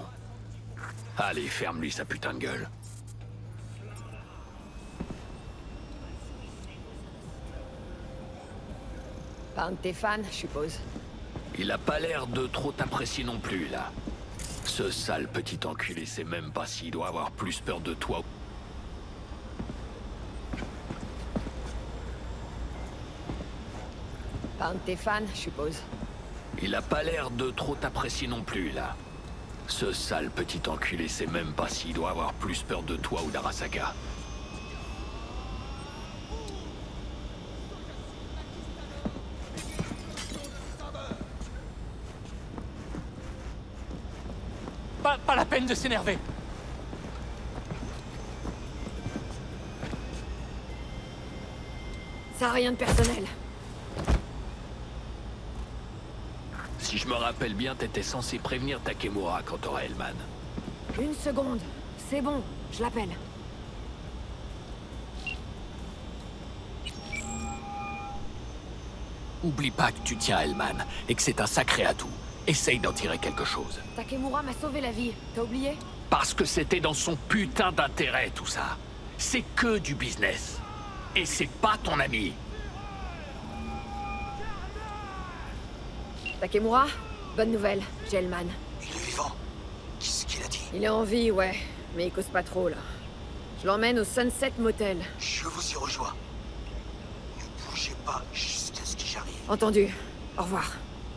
Allez, ferme-lui sa putain de gueule. Pas un de tes fans, je suppose. Il a pas l'air de trop t'apprécier non plus, là. Ce sale petit enculé sait même pas s'il doit avoir plus peur de toi. Pas un de tes fans, je suppose. Il a pas l'air de trop t'apprécier non plus, là. Ce sale petit enculé sait même pas s'il doit avoir plus peur de toi ou d'Arasaka. Pas la peine de s'énerver. Ça a rien de personnel. Si je me rappelle bien, t'étais censé prévenir Takemura quand t'auras Hellman. Une seconde. C'est bon, je l'appelle. Oublie pas que tu tiens Hellman et que c'est un sacré atout. Essaye d'en tirer quelque chose. Takemura m'a sauvé la vie. T'as oublié? Parce que c'était dans son putain d'intérêt, tout ça. C'est que du business. Et c'est pas ton ami. Takemura, bonne nouvelle. J'ai Hellman. Il est vivant. Qu'est-ce qu'il a dit? Il est en vie, ouais. Mais il cause pas trop, là. Je l'emmène au Sunset Motel. Je vous y rejoins. Ne bougez pas jusqu'à ce que j'arrive. Entendu. Au revoir.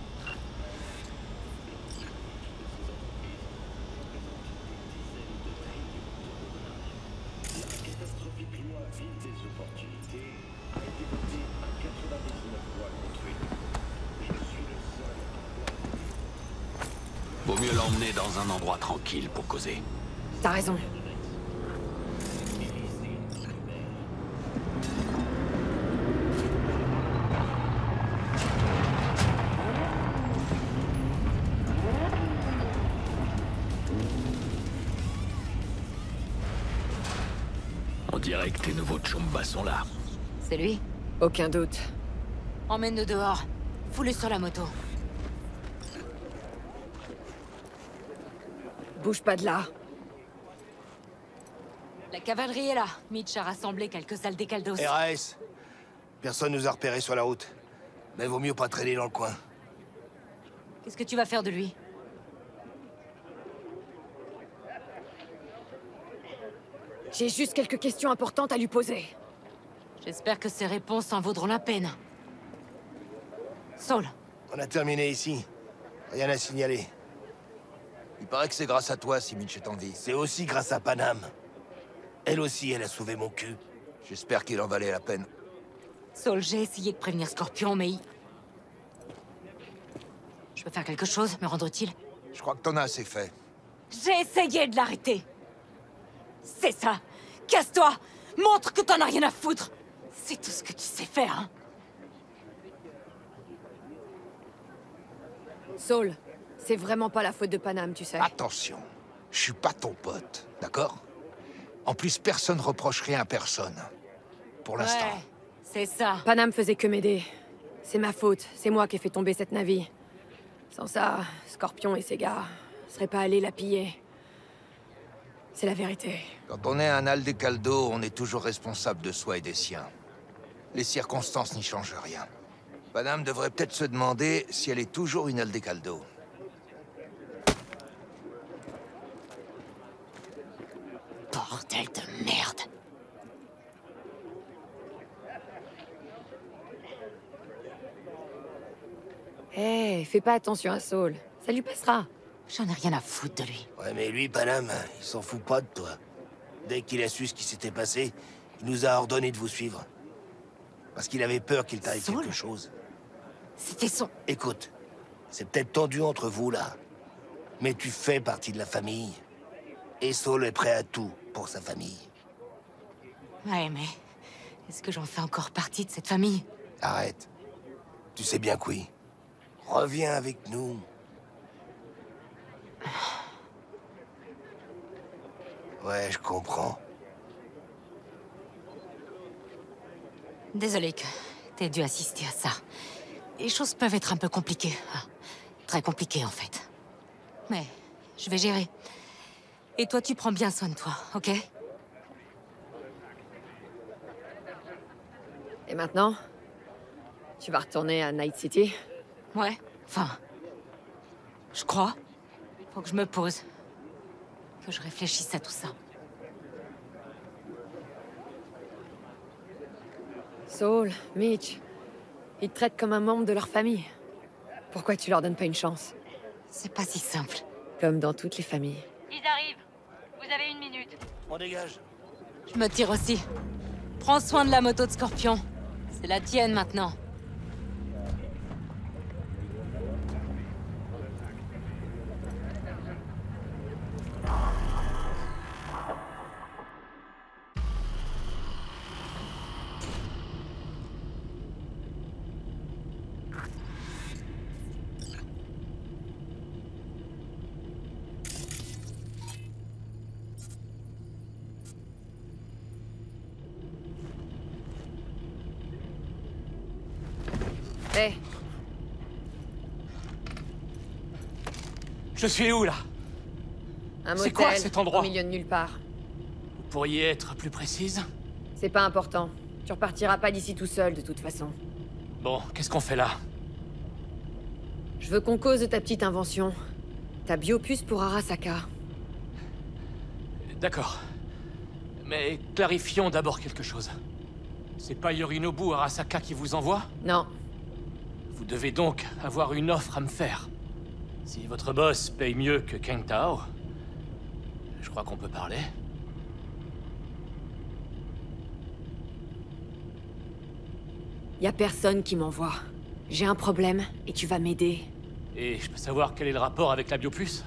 Vaut mieux l'emmener dans un endroit tranquille pour causer. T'as raison. On dirait que tes nouveaux Chumba sont là. C'est lui. Aucun doute. Emmène-le dehors. Fous-le sur la moto. Bouge pas de là. La cavalerie est là. Mitch a rassemblé quelques aldecaldos. RAS. Personne nous a repérés sur la route. Mais vaut mieux pas traîner dans le coin. Qu'est-ce que tu vas faire de lui? J'ai juste quelques questions importantes à lui poser. J'espère que ces réponses en vaudront la peine. Saul. On a terminé ici. Rien à signaler. Il paraît que c'est grâce à toi si Mitch est en vie. C'est aussi grâce à Panam. Elle aussi, elle a sauvé mon cul. J'espère qu'il en valait la peine. Saul, j'ai essayé de prévenir Scorpion, mais Je peux faire quelque chose, me rendre utile? Je crois que t'en as assez fait. J'ai essayé de l'arrêter. C'est ça. Casse-toi. Montre que t'en as rien à foutre. C'est tout ce que tu sais faire, hein. Saul, c'est vraiment pas la faute de Panam, tu sais. Attention, je suis pas ton pote, d'accord? En plus, personne reproche rien à personne. Pour l'instant. Ouais, c'est ça. Panam faisait que m'aider. C'est ma faute, c'est moi qui ai fait tomber cette navire. Sans ça, Scorpion et ses gars seraient pas allés la piller. C'est la vérité. Quand on est un Aldecaldo, on est toujours responsable de soi et des siens. Les circonstances n'y changent rien. Panam devrait peut-être se demander si elle est toujours une Aldecaldo. Bordel de merde. Hé, fais pas attention à Saul. Ça lui passera. J'en ai rien à foutre de lui. Ouais, mais lui, Panam, il s'en fout pas de toi. Dès qu'il a su ce qui s'était passé, il nous a ordonné de vous suivre. Parce qu'il avait peur qu'il t'arrive Saul ? quelque chose. C'était son... Écoute, c'est peut-être tendu entre vous, là. Mais tu fais partie de la famille. Et Saul est prêt à tout pour sa famille. Ouais, mais... Est-ce que j'en fais encore partie de cette famille? Arrête. Tu sais bien que oui. Reviens avec nous. Ouais, je comprends. Désolé que t'aies dû assister à ça. Les choses peuvent être un peu compliquées. Ah, très compliquées, en fait. Mais je vais gérer. Et toi, tu prends bien soin de toi, ok? Et maintenant? Tu vas retourner à Night City? Ouais, enfin... Je crois. Faut que je me pose. Que je réfléchisse à tout ça. Saul, Mitch, ils te traitent comme un membre de leur famille. Pourquoi tu leur donnes pas une chance? C'est pas si simple. Comme dans toutes les familles. Ils arrivent. Vous avez 1 minute. On dégage. Je me tire aussi. Prends soin de la moto de Scorpion. C'est la tienne maintenant. Hé, Je suis où, là? un C'est motel quoi, cet endroit? au milieu de nulle part. Vous pourriez être plus précise? C'est pas important. Tu repartiras pas d'ici tout seul, de toute façon. Bon, qu'est-ce qu'on fait là? Je veux qu'on cause de ta petite invention. Ta biopuce pour Arasaka. D'accord. Mais clarifions d'abord quelque chose. C'est pas Yorinobu Arasaka qui vous envoie? Non, Vous devez donc avoir une offre à me faire. Si votre boss paye mieux que Kang Tao, je crois qu'on peut parler. y a personne qui m'envoie. J'ai un problème et tu vas m'aider. Et je peux savoir quel est le rapport avec la biopuce?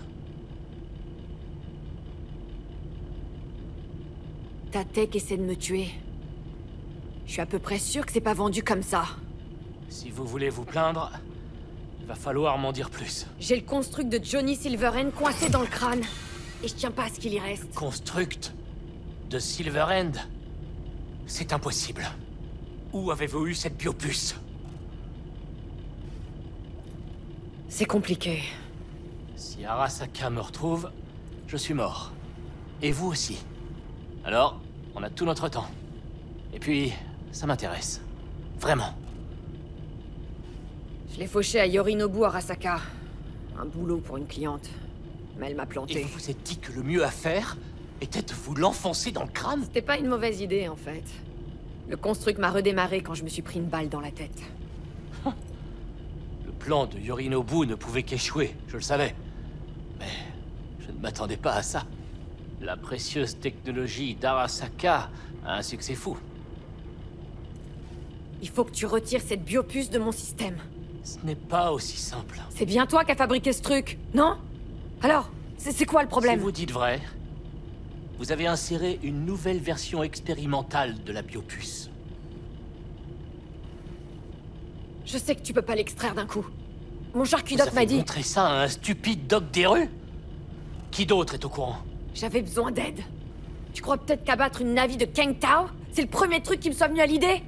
Ta tech essaie de me tuer. Je suis à peu près sûr que c'est pas vendu comme ça. Si vous voulez vous plaindre, il va falloir m'en dire plus. J'ai le construct de Johnny Silverhand coincé dans le crâne. Et je tiens pas à ce qu'il y reste. Construct de Silverhand? C'est impossible. Où avez-vous eu cette biopuce? C'est compliqué. Si Arasaka me retrouve, je suis mort. Et vous aussi. Alors, on a tout notre temps. Et puis, ça m'intéresse. Vraiment. Je l'ai fauché à Yorinobu Arasaka. Un boulot pour une cliente. Mais elle m'a Et planté. vous vous êtes dit que le mieux à faire était de vous l'enfoncer dans le crâne? C'était pas une mauvaise idée, en fait. Le construct m'a redémarré quand je me suis pris une balle dans la tête. Le plan de Yorinobu ne pouvait qu'échouer, je le savais. Mais je ne m'attendais pas à ça. La précieuse technologie d'Arasaka a un succès fou. Il faut que tu retires cette biopuce de mon système. Ce n'est pas aussi simple. C'est bien toi qui as fabriqué ce truc, non? Alors, c'est quoi le problème? Si vous dites vrai, vous avez inséré une nouvelle version expérimentale de la biopuce. Je sais que tu peux pas l'extraire d'un coup. Mon Vous charcutote m'a avez dit... montré ça à un stupide doc des rues? Qui d'autre est au courant? J'avais besoin d'aide. Tu crois peut-être qu'abattre une navie de Kang Tao, c'est le premier truc qui me soit venu à l'idée?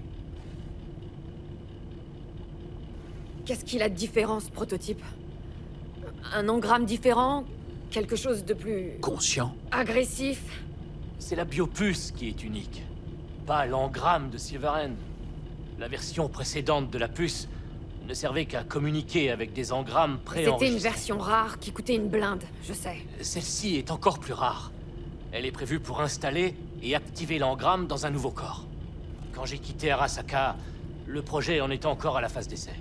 Qu'est-ce qu'il a de différent, ce prototype? Un engramme différent? Quelque chose de plus... Conscient? agressif? C'est la biopuce qui est unique, pas l'engramme de Silverhand. La version précédente de la puce ne servait qu'à communiquer avec des engrammes préenregistrés. C'était une version rare qui coûtait une blinde, je sais. Celle-ci est encore plus rare. Elle est prévue pour installer et activer l'engramme dans un nouveau corps. Quand j'ai quitté Arasaka, le projet en était encore à la phase d'essai.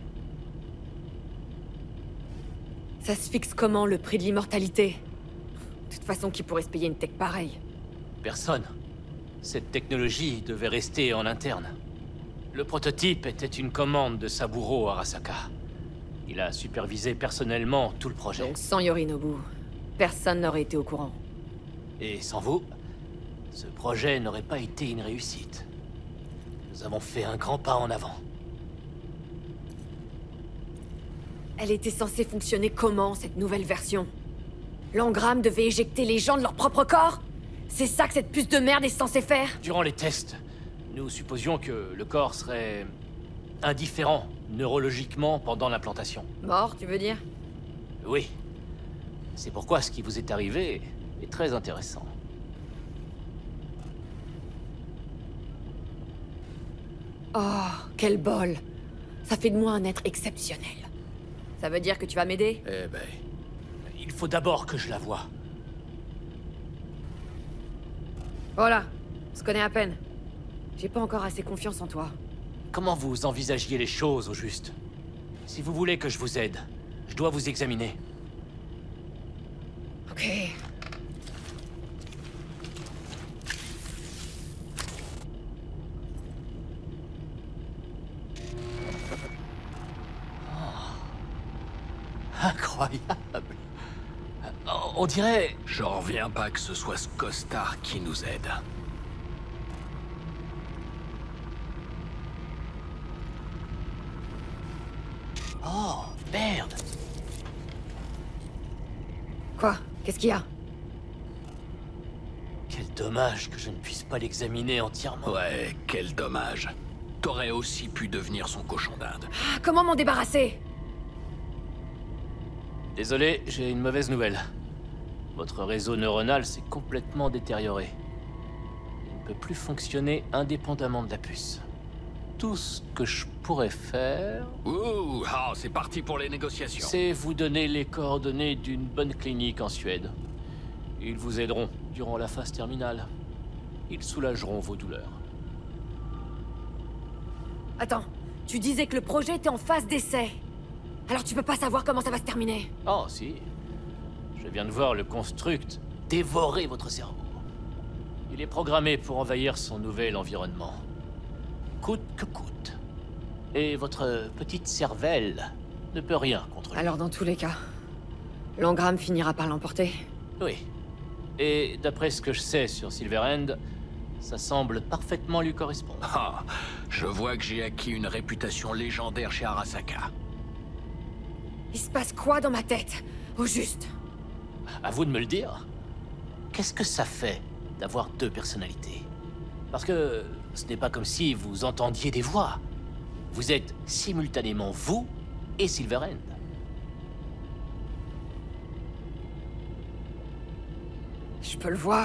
Ça se fixe comment, le prix de l'immortalité? De toute façon, qui pourrait se payer une tech pareille? Personne. Cette technologie devait rester en interne. Le prototype était une commande de Saburo Arasaka. Il a supervisé personnellement tout le projet. Donc sans Yorinobu, personne n'aurait été au courant. Et sans vous, ce projet n'aurait pas été une réussite. Nous avons fait un grand pas en avant. Elle était censée fonctionner comment, cette nouvelle version? L'engramme devait éjecter les gens de leur propre corps? C'est ça que cette puce de merde est censée faire? Durant les tests, nous supposions que le corps serait indifférent neurologiquement pendant l'implantation. Mort, tu veux dire? Oui. C'est pourquoi ce qui vous est arrivé est très intéressant. Oh, quel bol! Ça fait de moi un être exceptionnel. Ça veut dire que tu vas m'aider? Eh ben... Il faut d'abord que je la voie. Voilà, on se connaît à peine. J'ai pas encore assez confiance en toi. Comment vous envisagiez les choses, au juste? Si vous voulez que je vous aide, je dois vous examiner. Ok. Incroyable. On dirait... J'en reviens pas que ce soit ce costard qui nous aide. Oh, merde. Quoi? Qu'est-ce qu'il y a? Quel dommage que je ne puisse pas l'examiner entièrement. Ouais, quel dommage. T'aurais aussi pu devenir son cochon d'Inde. Ah, comment m'en débarrasser? Désolé, j'ai une mauvaise nouvelle. Votre réseau neuronal s'est complètement détérioré. Il ne peut plus fonctionner indépendamment de la puce. Tout ce que je pourrais faire... Ouh, ah, c'est parti pour les négociations. c'est vous donner les coordonnées d'une bonne clinique en Suède. Ils vous aideront durant la phase terminale. Ils soulageront vos douleurs. Attends, tu disais que le projet était en phase d'essai. Alors tu peux pas savoir comment ça va se terminer. Oh, si. Je viens de voir le construct dévorer votre cerveau. Il est programmé pour envahir son nouvel environnement. Coûte que coûte. Et votre petite cervelle ne peut rien contre lui. Alors dans tous les cas, l'engramme finira par l'emporter. Oui. Et d'après ce que je sais sur Silverhand, ça semble parfaitement lui correspondre. Ah, je vois que j'ai acquis une réputation légendaire chez Arasaka. Il se passe quoi dans ma tête? Au juste. À vous de me le dire. Qu'est-ce que ça fait d'avoir deux personnalités? Parce que ce n'est pas comme si vous entendiez des voix. Vous êtes simultanément vous et Silverhand. Je peux le voir.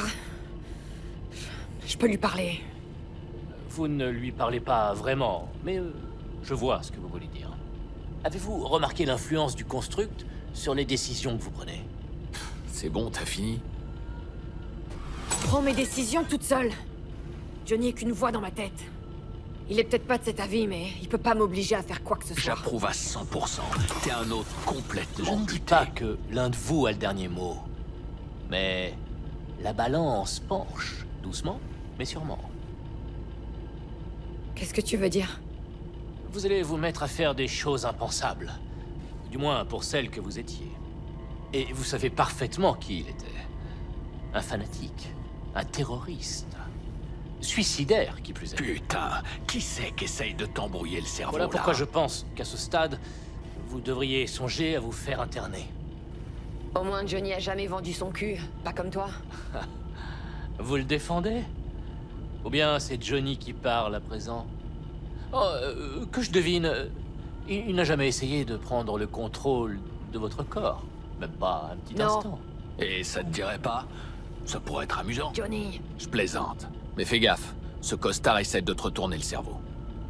Je peux lui parler. Vous ne lui parlez pas vraiment, mais je vois ce que vous voulez dire. Avez-vous remarqué l'influence du Construct sur les décisions que vous prenez? C'est bon, t'as fini? Je prends mes décisions toute seule. Johnny est qu'une voix dans ma tête. Il est peut-être pas de cet avis, mais il peut pas m'obliger à faire quoi que ce soit. J'approuve à 100%. T'es un autre Je complètement ne dis buté. pas que l'un de vous a le dernier mot. Mais la balance penche, doucement, mais sûrement. Qu'est-ce que tu veux dire? Vous allez vous mettre à faire des choses impensables. Du moins pour celles que vous étiez. Et vous savez parfaitement qui il était. Un fanatique, un terroriste, suicidaire qui plus est. Putain, qui c'est qui essaye de t'embrouiller le cerveau Voilà pourquoi là je pense qu'à ce stade, vous devriez songer à vous faire interner. Au moins Johnny a jamais vendu son cul, pas comme toi. Vous le défendez? Ou bien c'est Johnny qui parle à présent? Oh, que je devine, il n'a jamais essayé de prendre le contrôle de votre corps. Même pas un petit Non. instant. Et ça te dirait pas? Ça pourrait être amusant. Johnny, Je plaisante. Mais fais gaffe, ce costard essaie de te retourner le cerveau.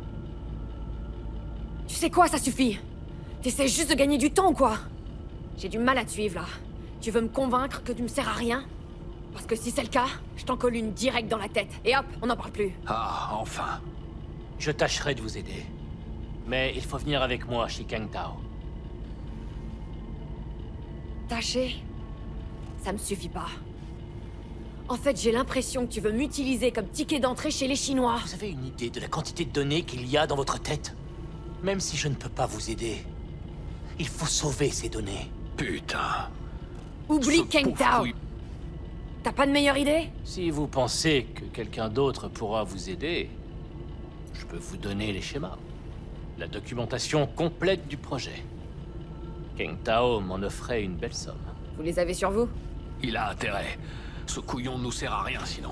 tu sais quoi, ça suffit. T'essaies juste de gagner du temps ou quoi? J'ai du mal à te suivre là. Tu veux me convaincre que tu me sers à rien? Parce que si c'est le cas, je t'en colle une directe dans la tête. Et hop, on n'en parle plus. Ah, enfin. Je tâcherai de vous aider. Mais il faut venir avec moi chez Kang Tao. Tâcher? Ça me suffit pas. En fait, j'ai l'impression que tu veux m'utiliser comme ticket d'entrée chez les Chinois. Vous avez une idée de la quantité de données qu'il y a dans votre tête? Même si je ne peux pas vous aider, il faut sauver ces données. Putain. Oublie Ce Kang pauvre Tao. couille. T'as pas de meilleure idée? Si vous pensez que quelqu'un d'autre pourra vous aider, je peux vous donner les schémas. La documentation complète du projet. Kang Tao m'en offrait une belle somme. Vous les avez sur vous? Il a intérêt. Ce couillon nous sert à rien sinon.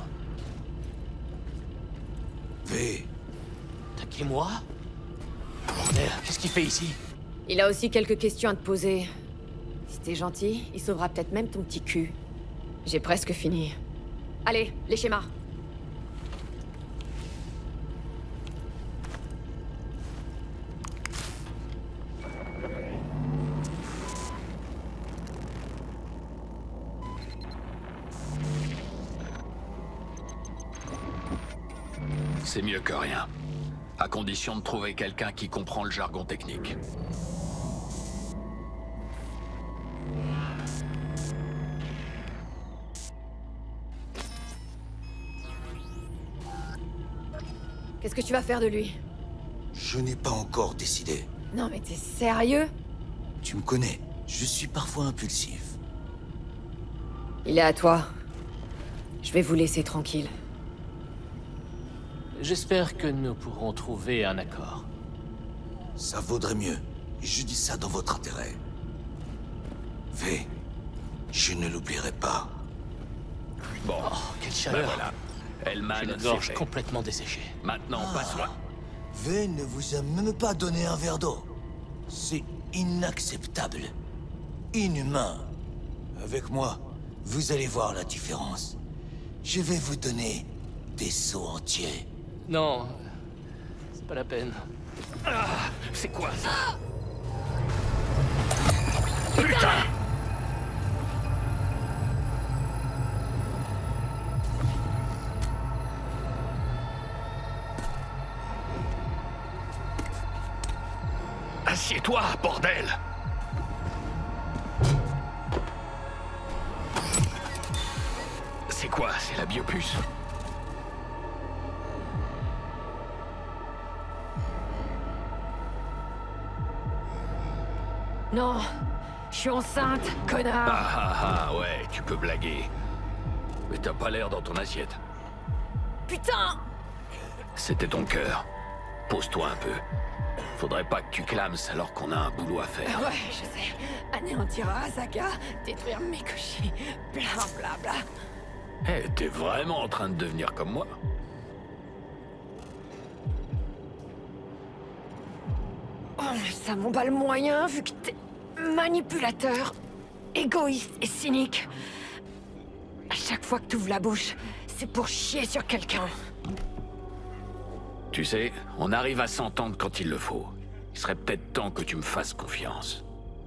V, Attaquez-moi? Bordel, qu'est-ce qu'il fait ici? Il a aussi quelques questions à te poser. Si t'es gentil, il sauvera peut-être même ton petit cul. J'ai presque fini. Allez, les schémas. C'est mieux que rien. À condition de trouver quelqu'un qui comprend le jargon technique. Qu'est-ce que tu vas faire de lui? Je n'ai pas encore décidé. Non mais t'es sérieux? Tu me connais, je suis parfois impulsif. Il est à toi. Je vais vous laisser tranquille. J'espère que nous pourrons trouver un accord. Ça vaudrait mieux. Et je dis ça dans votre intérêt. V, je ne l'oublierai pas. Bon, Oh, quelle ben chaleur! voilà. J'ai Hellman, la c'est gorge fait. complètement desséchée. Maintenant, passe-moi. V ne vous a même pas donné un verre d'eau. C'est inacceptable. Inhumain. Avec moi, vous allez voir la différence. Je vais vous donner des seaux entiers. Non, c'est pas la peine. C'est quoi ça? Assieds-toi, bordel! C'est quoi? C'est la biopuce? Non, je suis enceinte, connard. Ouais, tu peux blaguer. Mais t'as pas l'air dans ton assiette. Putain! C'était ton cœur. Pose-toi un peu. Faudrait pas que tu clames alors qu'on a un boulot à faire. Ouais, je sais. Anéantir Arasaka, détruire Mikoshi, bla bla bla. Eh, t'es vraiment en train de devenir comme moi? Oh, mais ça m'emballe moyen vu que t'es manipulateur, égoïste et cynique. Je chaque fois que tu ouvres la bouche, c'est pour chier sur quelqu'un. Tu sais, on arrive à s'entendre quand il le faut. Il serait peut-être temps que tu me fasses confiance.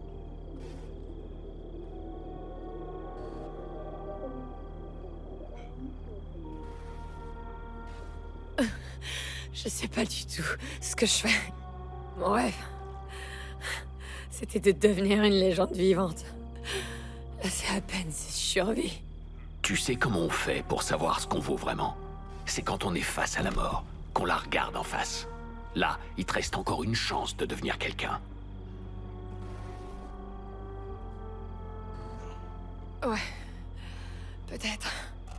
Je sais pas du tout ce que je fais. Mon rêve, c'était de devenir une légende vivante. Là, c'est à peine si je survis. Tu sais comment on fait pour savoir ce qu'on vaut vraiment? C'est quand on est face à la mort, qu'on la regarde en face. Là, il te reste encore une chance de devenir quelqu'un. Ouais, peut-être.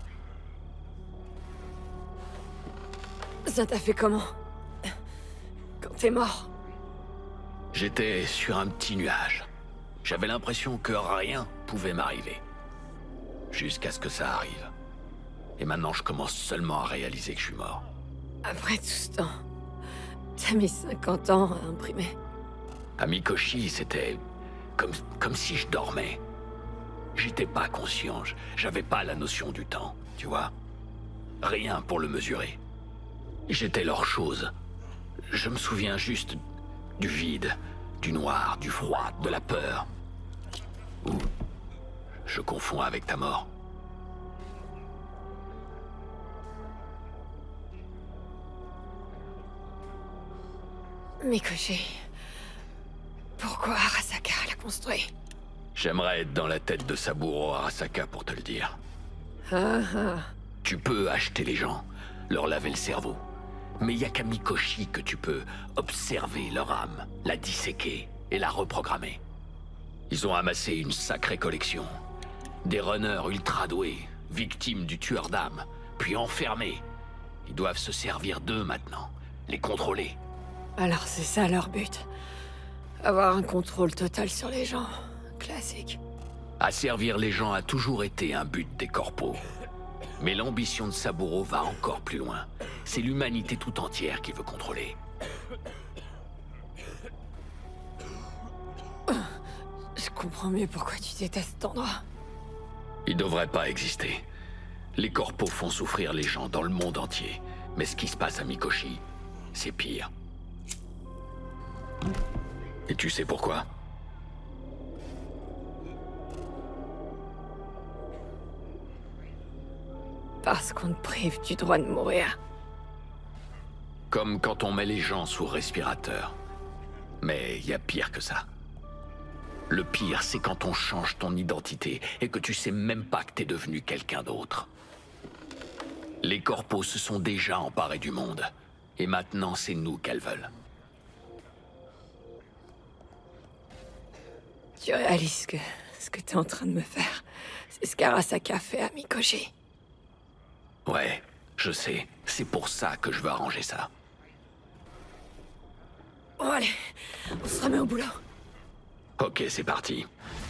Ça t'a fait comment? Quand t'es mort? J'étais sur un petit nuage. J'avais l'impression que rien pouvait m'arriver. Jusqu'à ce que ça arrive. Et maintenant, je commence seulement à réaliser que je suis mort. Après tout ce temps, t'as mis 50 ans à imprimer. À Mikoshi, c'était comme si je dormais. J'étais pas conscient, j'avais pas la notion du temps, tu vois. Rien pour le mesurer. J'étais leur chose. Je me souviens juste du vide, du noir, du froid, de la peur. Ou je confonds avec ta mort. Mikoshi, pourquoi Arasaka l'a construit? J'aimerais être dans la tête de Saburo Arasaka pour te le dire. Ah ah. Tu peux acheter les gens, leur laver le cerveau. Mais il y a qu'à Mikoshi que tu peux observer leur âme, la disséquer et la reprogrammer. Ils ont amassé une sacrée collection. Des runners ultra doués, victimes du tueur d'âme, puis enfermés. Ils doivent se servir d'eux maintenant, les contrôler. Alors c'est ça leur but. Avoir un contrôle total sur les gens. Classique. Asservir les gens a toujours été un but des corpos. Mais l'ambition de Saburo va encore plus loin. C'est l'humanité tout entière qu'il veut contrôler. Je comprends mieux pourquoi tu détestes cet endroit. Il devrait pas exister. Les corpos font souffrir les gens dans le monde entier. Mais ce qui se passe à Mikoshi, c'est pire. Et tu sais pourquoi? Parce qu'on te prive du droit de mourir. Comme quand on met les gens sous respirateur. Mais il y a pire que ça. Le pire, c'est quand on change ton identité et que tu sais même pas que t'es devenu quelqu'un d'autre. Les corpos se sont déjà emparés du monde. Et maintenant, c'est nous qu'elles veulent. Tu réalises que ce que t'es en train de me faire, c'est ce qu'Arasaka fait à Mikoshi. Ouais, je sais. C'est pour ça que je veux arranger ça. Bon allez, on se remet au boulot. Ok, c'est parti.